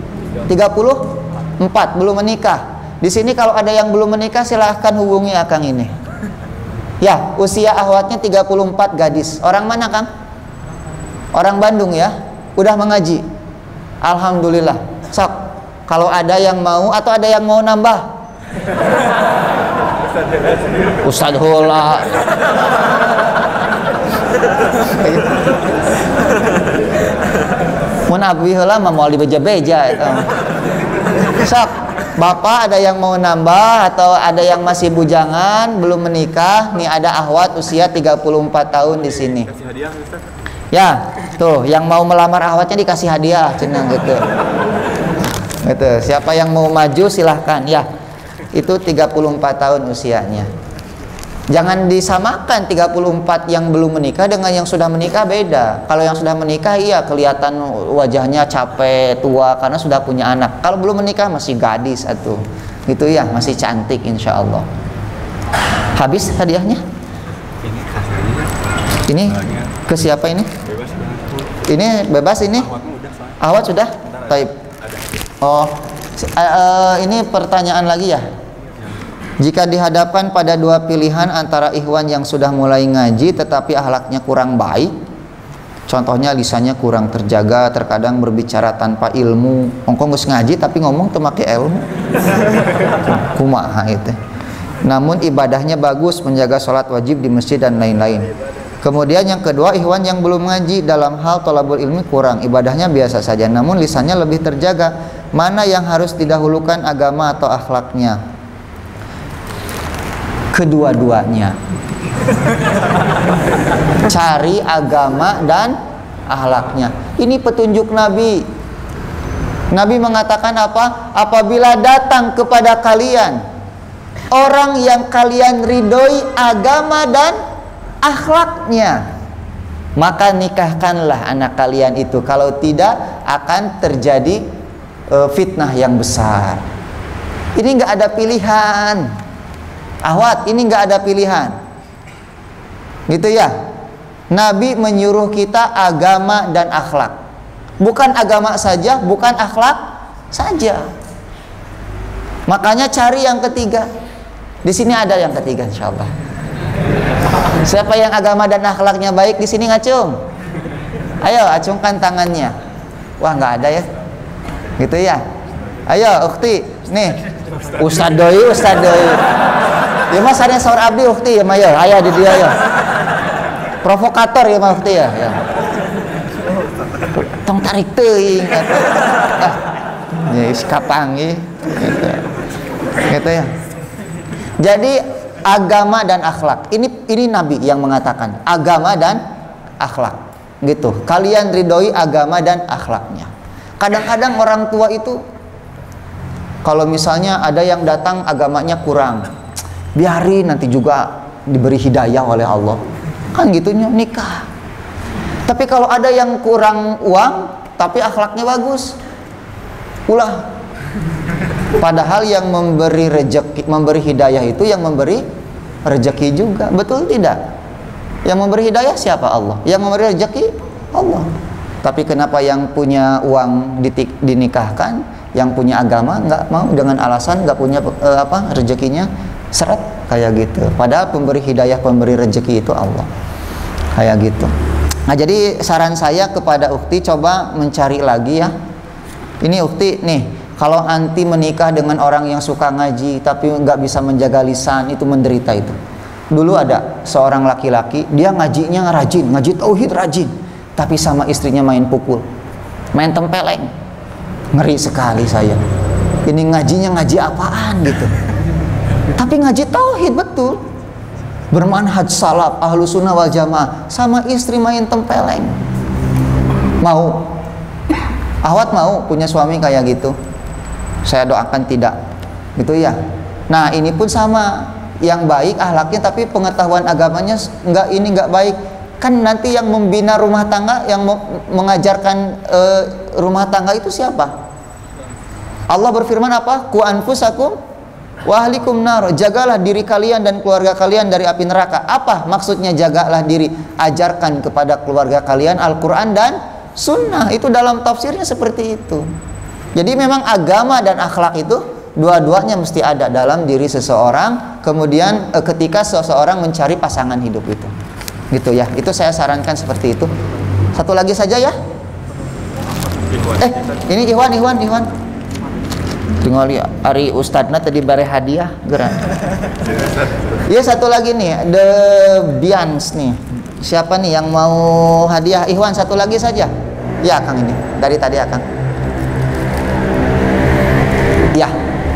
34, belum menikah. Di sini kalau ada yang belum menikah, silahkan hubungi akang ini. Ya, usia ahwatnya 34, gadis. Orang mana, Kang? Orang Bandung ya? Udah mengaji? Alhamdulillah. Sok, kalau ada yang mau atau ada yang mau nambah? Ustadz Hola. Mun abdi heula mah moal dibeja-beja eta. Sok, Bapak ada yang mau nambah atau ada yang masih bujangan, belum menikah, nih ada ahwat usia 34 tahun di sini. Kasih hadiah, Ustaz. Ya, tuh yang mau melamar ahwatnya dikasih hadiah, cenah gitu. Gitu. Siapa yang mau maju silahkan ya. Itu 34 tahun usianya. Jangan disamakan 34 yang belum menikah dengan yang sudah menikah, beda. Kalau yang sudah menikah iya kelihatan wajahnya capek, tua karena sudah punya anak. Kalau belum menikah masih gadis atuh. Gitu ya, masih cantik insya Allah. Habis hadiahnya? Ini ke siapa ini? Ini bebas ini? Ahwat sudah? Taib. Oh, ini pertanyaan lagi ya. Jika dihadapkan pada dua pilihan antara ikhwan yang sudah mulai ngaji tetapi akhlaknya kurang baik, contohnya lisannya kurang terjaga, terkadang berbicara tanpa ilmu, ongkong geus ngaji tapi ngomong teu make ilmu, kumaha itu. Namun ibadahnya bagus, menjaga sholat wajib di masjid dan lain-lain. Kemudian yang kedua, ikhwan yang belum ngaji dalam hal thalabul ilmi kurang, ibadahnya biasa saja namun lisannya lebih terjaga. Mana yang harus didahulukan, agama atau akhlaknya? Kedua-duanya. Cari agama dan akhlaknya. Ini petunjuk Nabi. Nabi mengatakan apa? Apabila datang kepada kalian orang yang kalian ridhoi agama dan akhlaknya, maka nikahkanlah anak kalian itu. Kalau tidak akan terjadi fitnah yang besar. Ini nggak ada pilihan. Ahwat, ini nggak ada pilihan. Gitu ya. Nabi menyuruh kita agama dan akhlak. Bukan agama saja, bukan akhlak saja. Makanya cari yang ketiga. Di sini ada yang ketiga insyaallah. Siapa yang agama dan akhlaknya baik di sini ngacung? Ayo acungkan tangannya. Wah, nggak ada ya. Gitu ya. Ayo ukhti, nih. Ustad doi. Ya mas ada saur abdi ukhti ya, ayo. Ayo di dia ya. Provokator ya mas ukhti ya. Ya. Tong tarik teuing. Ya is kapang ya. Gitu ya. Jadi agama dan akhlak. Ini Nabi yang mengatakan agama dan akhlak. Gitu. Kalian ridhoi agama dan akhlaknya. Kadang-kadang orang tua itu kalau misalnya ada yang datang agamanya kurang, biarin nanti juga diberi hidayah oleh Allah. Kan gitunya nikah. Tapi kalau ada yang kurang uang tapi akhlaknya bagus, ulah. Padahal yang memberi rezeki, memberi hidayah itu yang memberi rezeki juga, betul tidak? Yang memberi hidayah siapa? Allah. Yang memberi rezeki Allah. Tapi kenapa yang punya uang dinikahkan, yang punya agama nggak mau dengan alasan nggak punya rezekinya seret kayak gitu. Padahal pemberi hidayah, pemberi rezeki itu Allah. Kayak gitu. Nah, jadi saran saya kepada ukhti, coba mencari lagi ya. Ini ukhti nih, kalau anti menikah dengan orang yang suka ngaji tapi nggak bisa menjaga lisan, itu menderita itu. Dulu ada seorang laki-laki, dia ngajinya rajin, ngaji tauhid rajin, tapi sama istrinya main pukul, main tempeleng. Ngeri sekali saya. Ini ngajinya ngaji apaan gitu. Tapi ngaji tauhid betul. Bermanhaj salaf, ahlu sunnah wal jamaah, sama istri main tempeleng. Mau? Ahwat mau punya suami kayak gitu? Saya doakan tidak. Gitu ya. Nah, ini pun sama. Yang baik ahlaknya tapi pengetahuan agamanya nggak baik. Kan nanti yang membina rumah tangga, yang mengajarkan rumah tangga itu siapa? Allah berfirman apa? Ku anfusakum wa ahlikum nar. Jagalah diri kalian dan keluarga kalian dari api neraka. Apa maksudnya jagalah diri? Ajarkan kepada keluarga kalian Al-Quran dan Sunnah. Itu dalam tafsirnya seperti itu. Jadi memang agama dan akhlak itu dua-duanya mesti ada dalam diri seseorang. Kemudian ketika seseorang mencari pasangan hidup itu, gitu ya. Itu saya sarankan seperti itu. Satu lagi saja ya. Ini Ikhwan. Tinggal Ari Ustadna tadi bare hadiah geran. Ya satu lagi nih, The Bians nih. Siapa nih yang mau hadiah? Ikhwan satu lagi saja. Ya Kang ini. Dari tadi ya Kang. Ya.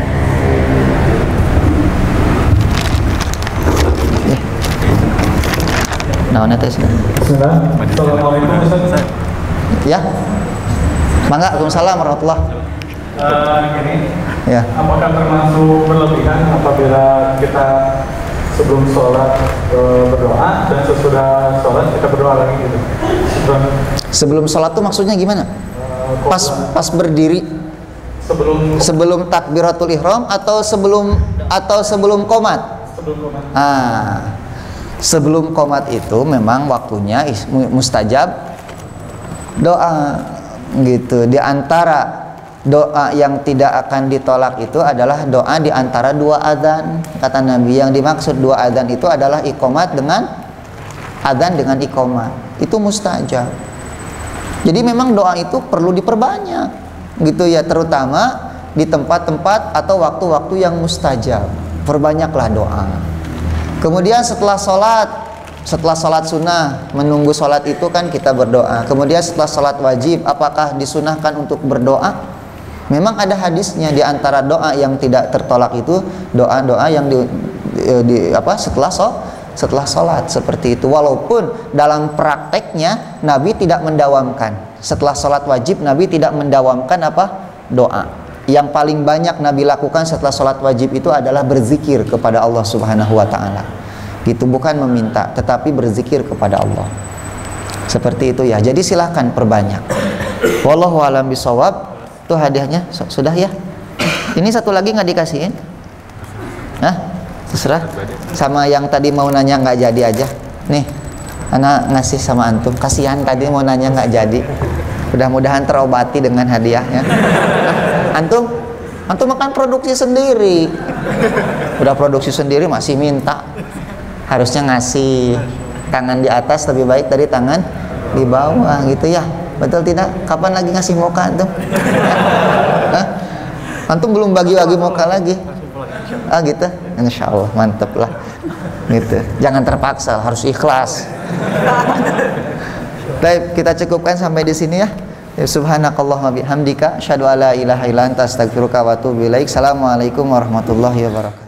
Nah, teh sudah. Assalamualaikum Ustaz. Ya. Mangga, Waalaikumsalam warahmatullahi. Gini, ya. apakah termasuk berlebihan apabila kita sebelum sholat berdoa dan sesudah sholat kita berdoa lagi gitu? Sebelum sholat tuh maksudnya gimana? Pas berdiri. Sebelum takbiratul ihram atau sebelum qomat? Sebelum qomat. Sebelum qomat itu memang waktunya mustajab doa gitu. Di antara doa yang tidak akan ditolak itu adalah doa di antara dua adzan. Kata Nabi, yang dimaksud dua adzan itu adalah iqomat dengan adzan dengan iqomat. Itu mustajab. Jadi memang doa itu perlu diperbanyak gitu ya, terutama di tempat-tempat atau waktu-waktu yang mustajab. Perbanyaklah doa. Kemudian setelah sholat setelah sholat sunnah, menunggu sholat itu kan kita berdoa. Kemudian setelah sholat wajib, apakah disunahkan untuk berdoa? Memang ada hadisnya. Di antara doa yang tidak tertolak itu doa-doa yang setelah sholat seperti itu. Walaupun dalam prakteknya Nabi tidak mendawamkan. Setelah sholat wajib Nabi tidak mendawamkan doa. Yang paling banyak Nabi lakukan setelah sholat wajib itu adalah berzikir kepada Allah Subhanahu wa Ta'ala. Gitu, bukan meminta, tetapi berzikir kepada Allah. Seperti itu ya. Jadi silahkan perbanyak. Wallahu a'lam bishawab. Itu hadiahnya sudah ya. Ini satu lagi nggak dikasihin? Hah? Terserah. Sama yang tadi mau nanya nggak jadi aja. Nih, anak ngasih sama antum. Kasihan tadi mau nanya nggak jadi. Mudah-mudahan terobati dengan hadiahnya. Antum makan produksi sendiri. Udah produksi sendiri masih minta. Harusnya ngasih. Tangan di atas lebih baik dari tangan di bawah gitu ya. Betul tidak? Kapan lagi ngasih muka antum? Hah? Antum belum bagi-bagi muka lagi. Ah gitu. Insya Allah mantep lah. Gitu. Jangan terpaksa, harus ikhlas. Baik, kita cukupkan sampai di sini ya. Subhanakallahumma bihamdika asyhadu alla ilaha illa anta astaghfiruka wa atubu ilaik. Assalamualaikum warahmatullahi wabarakatuh.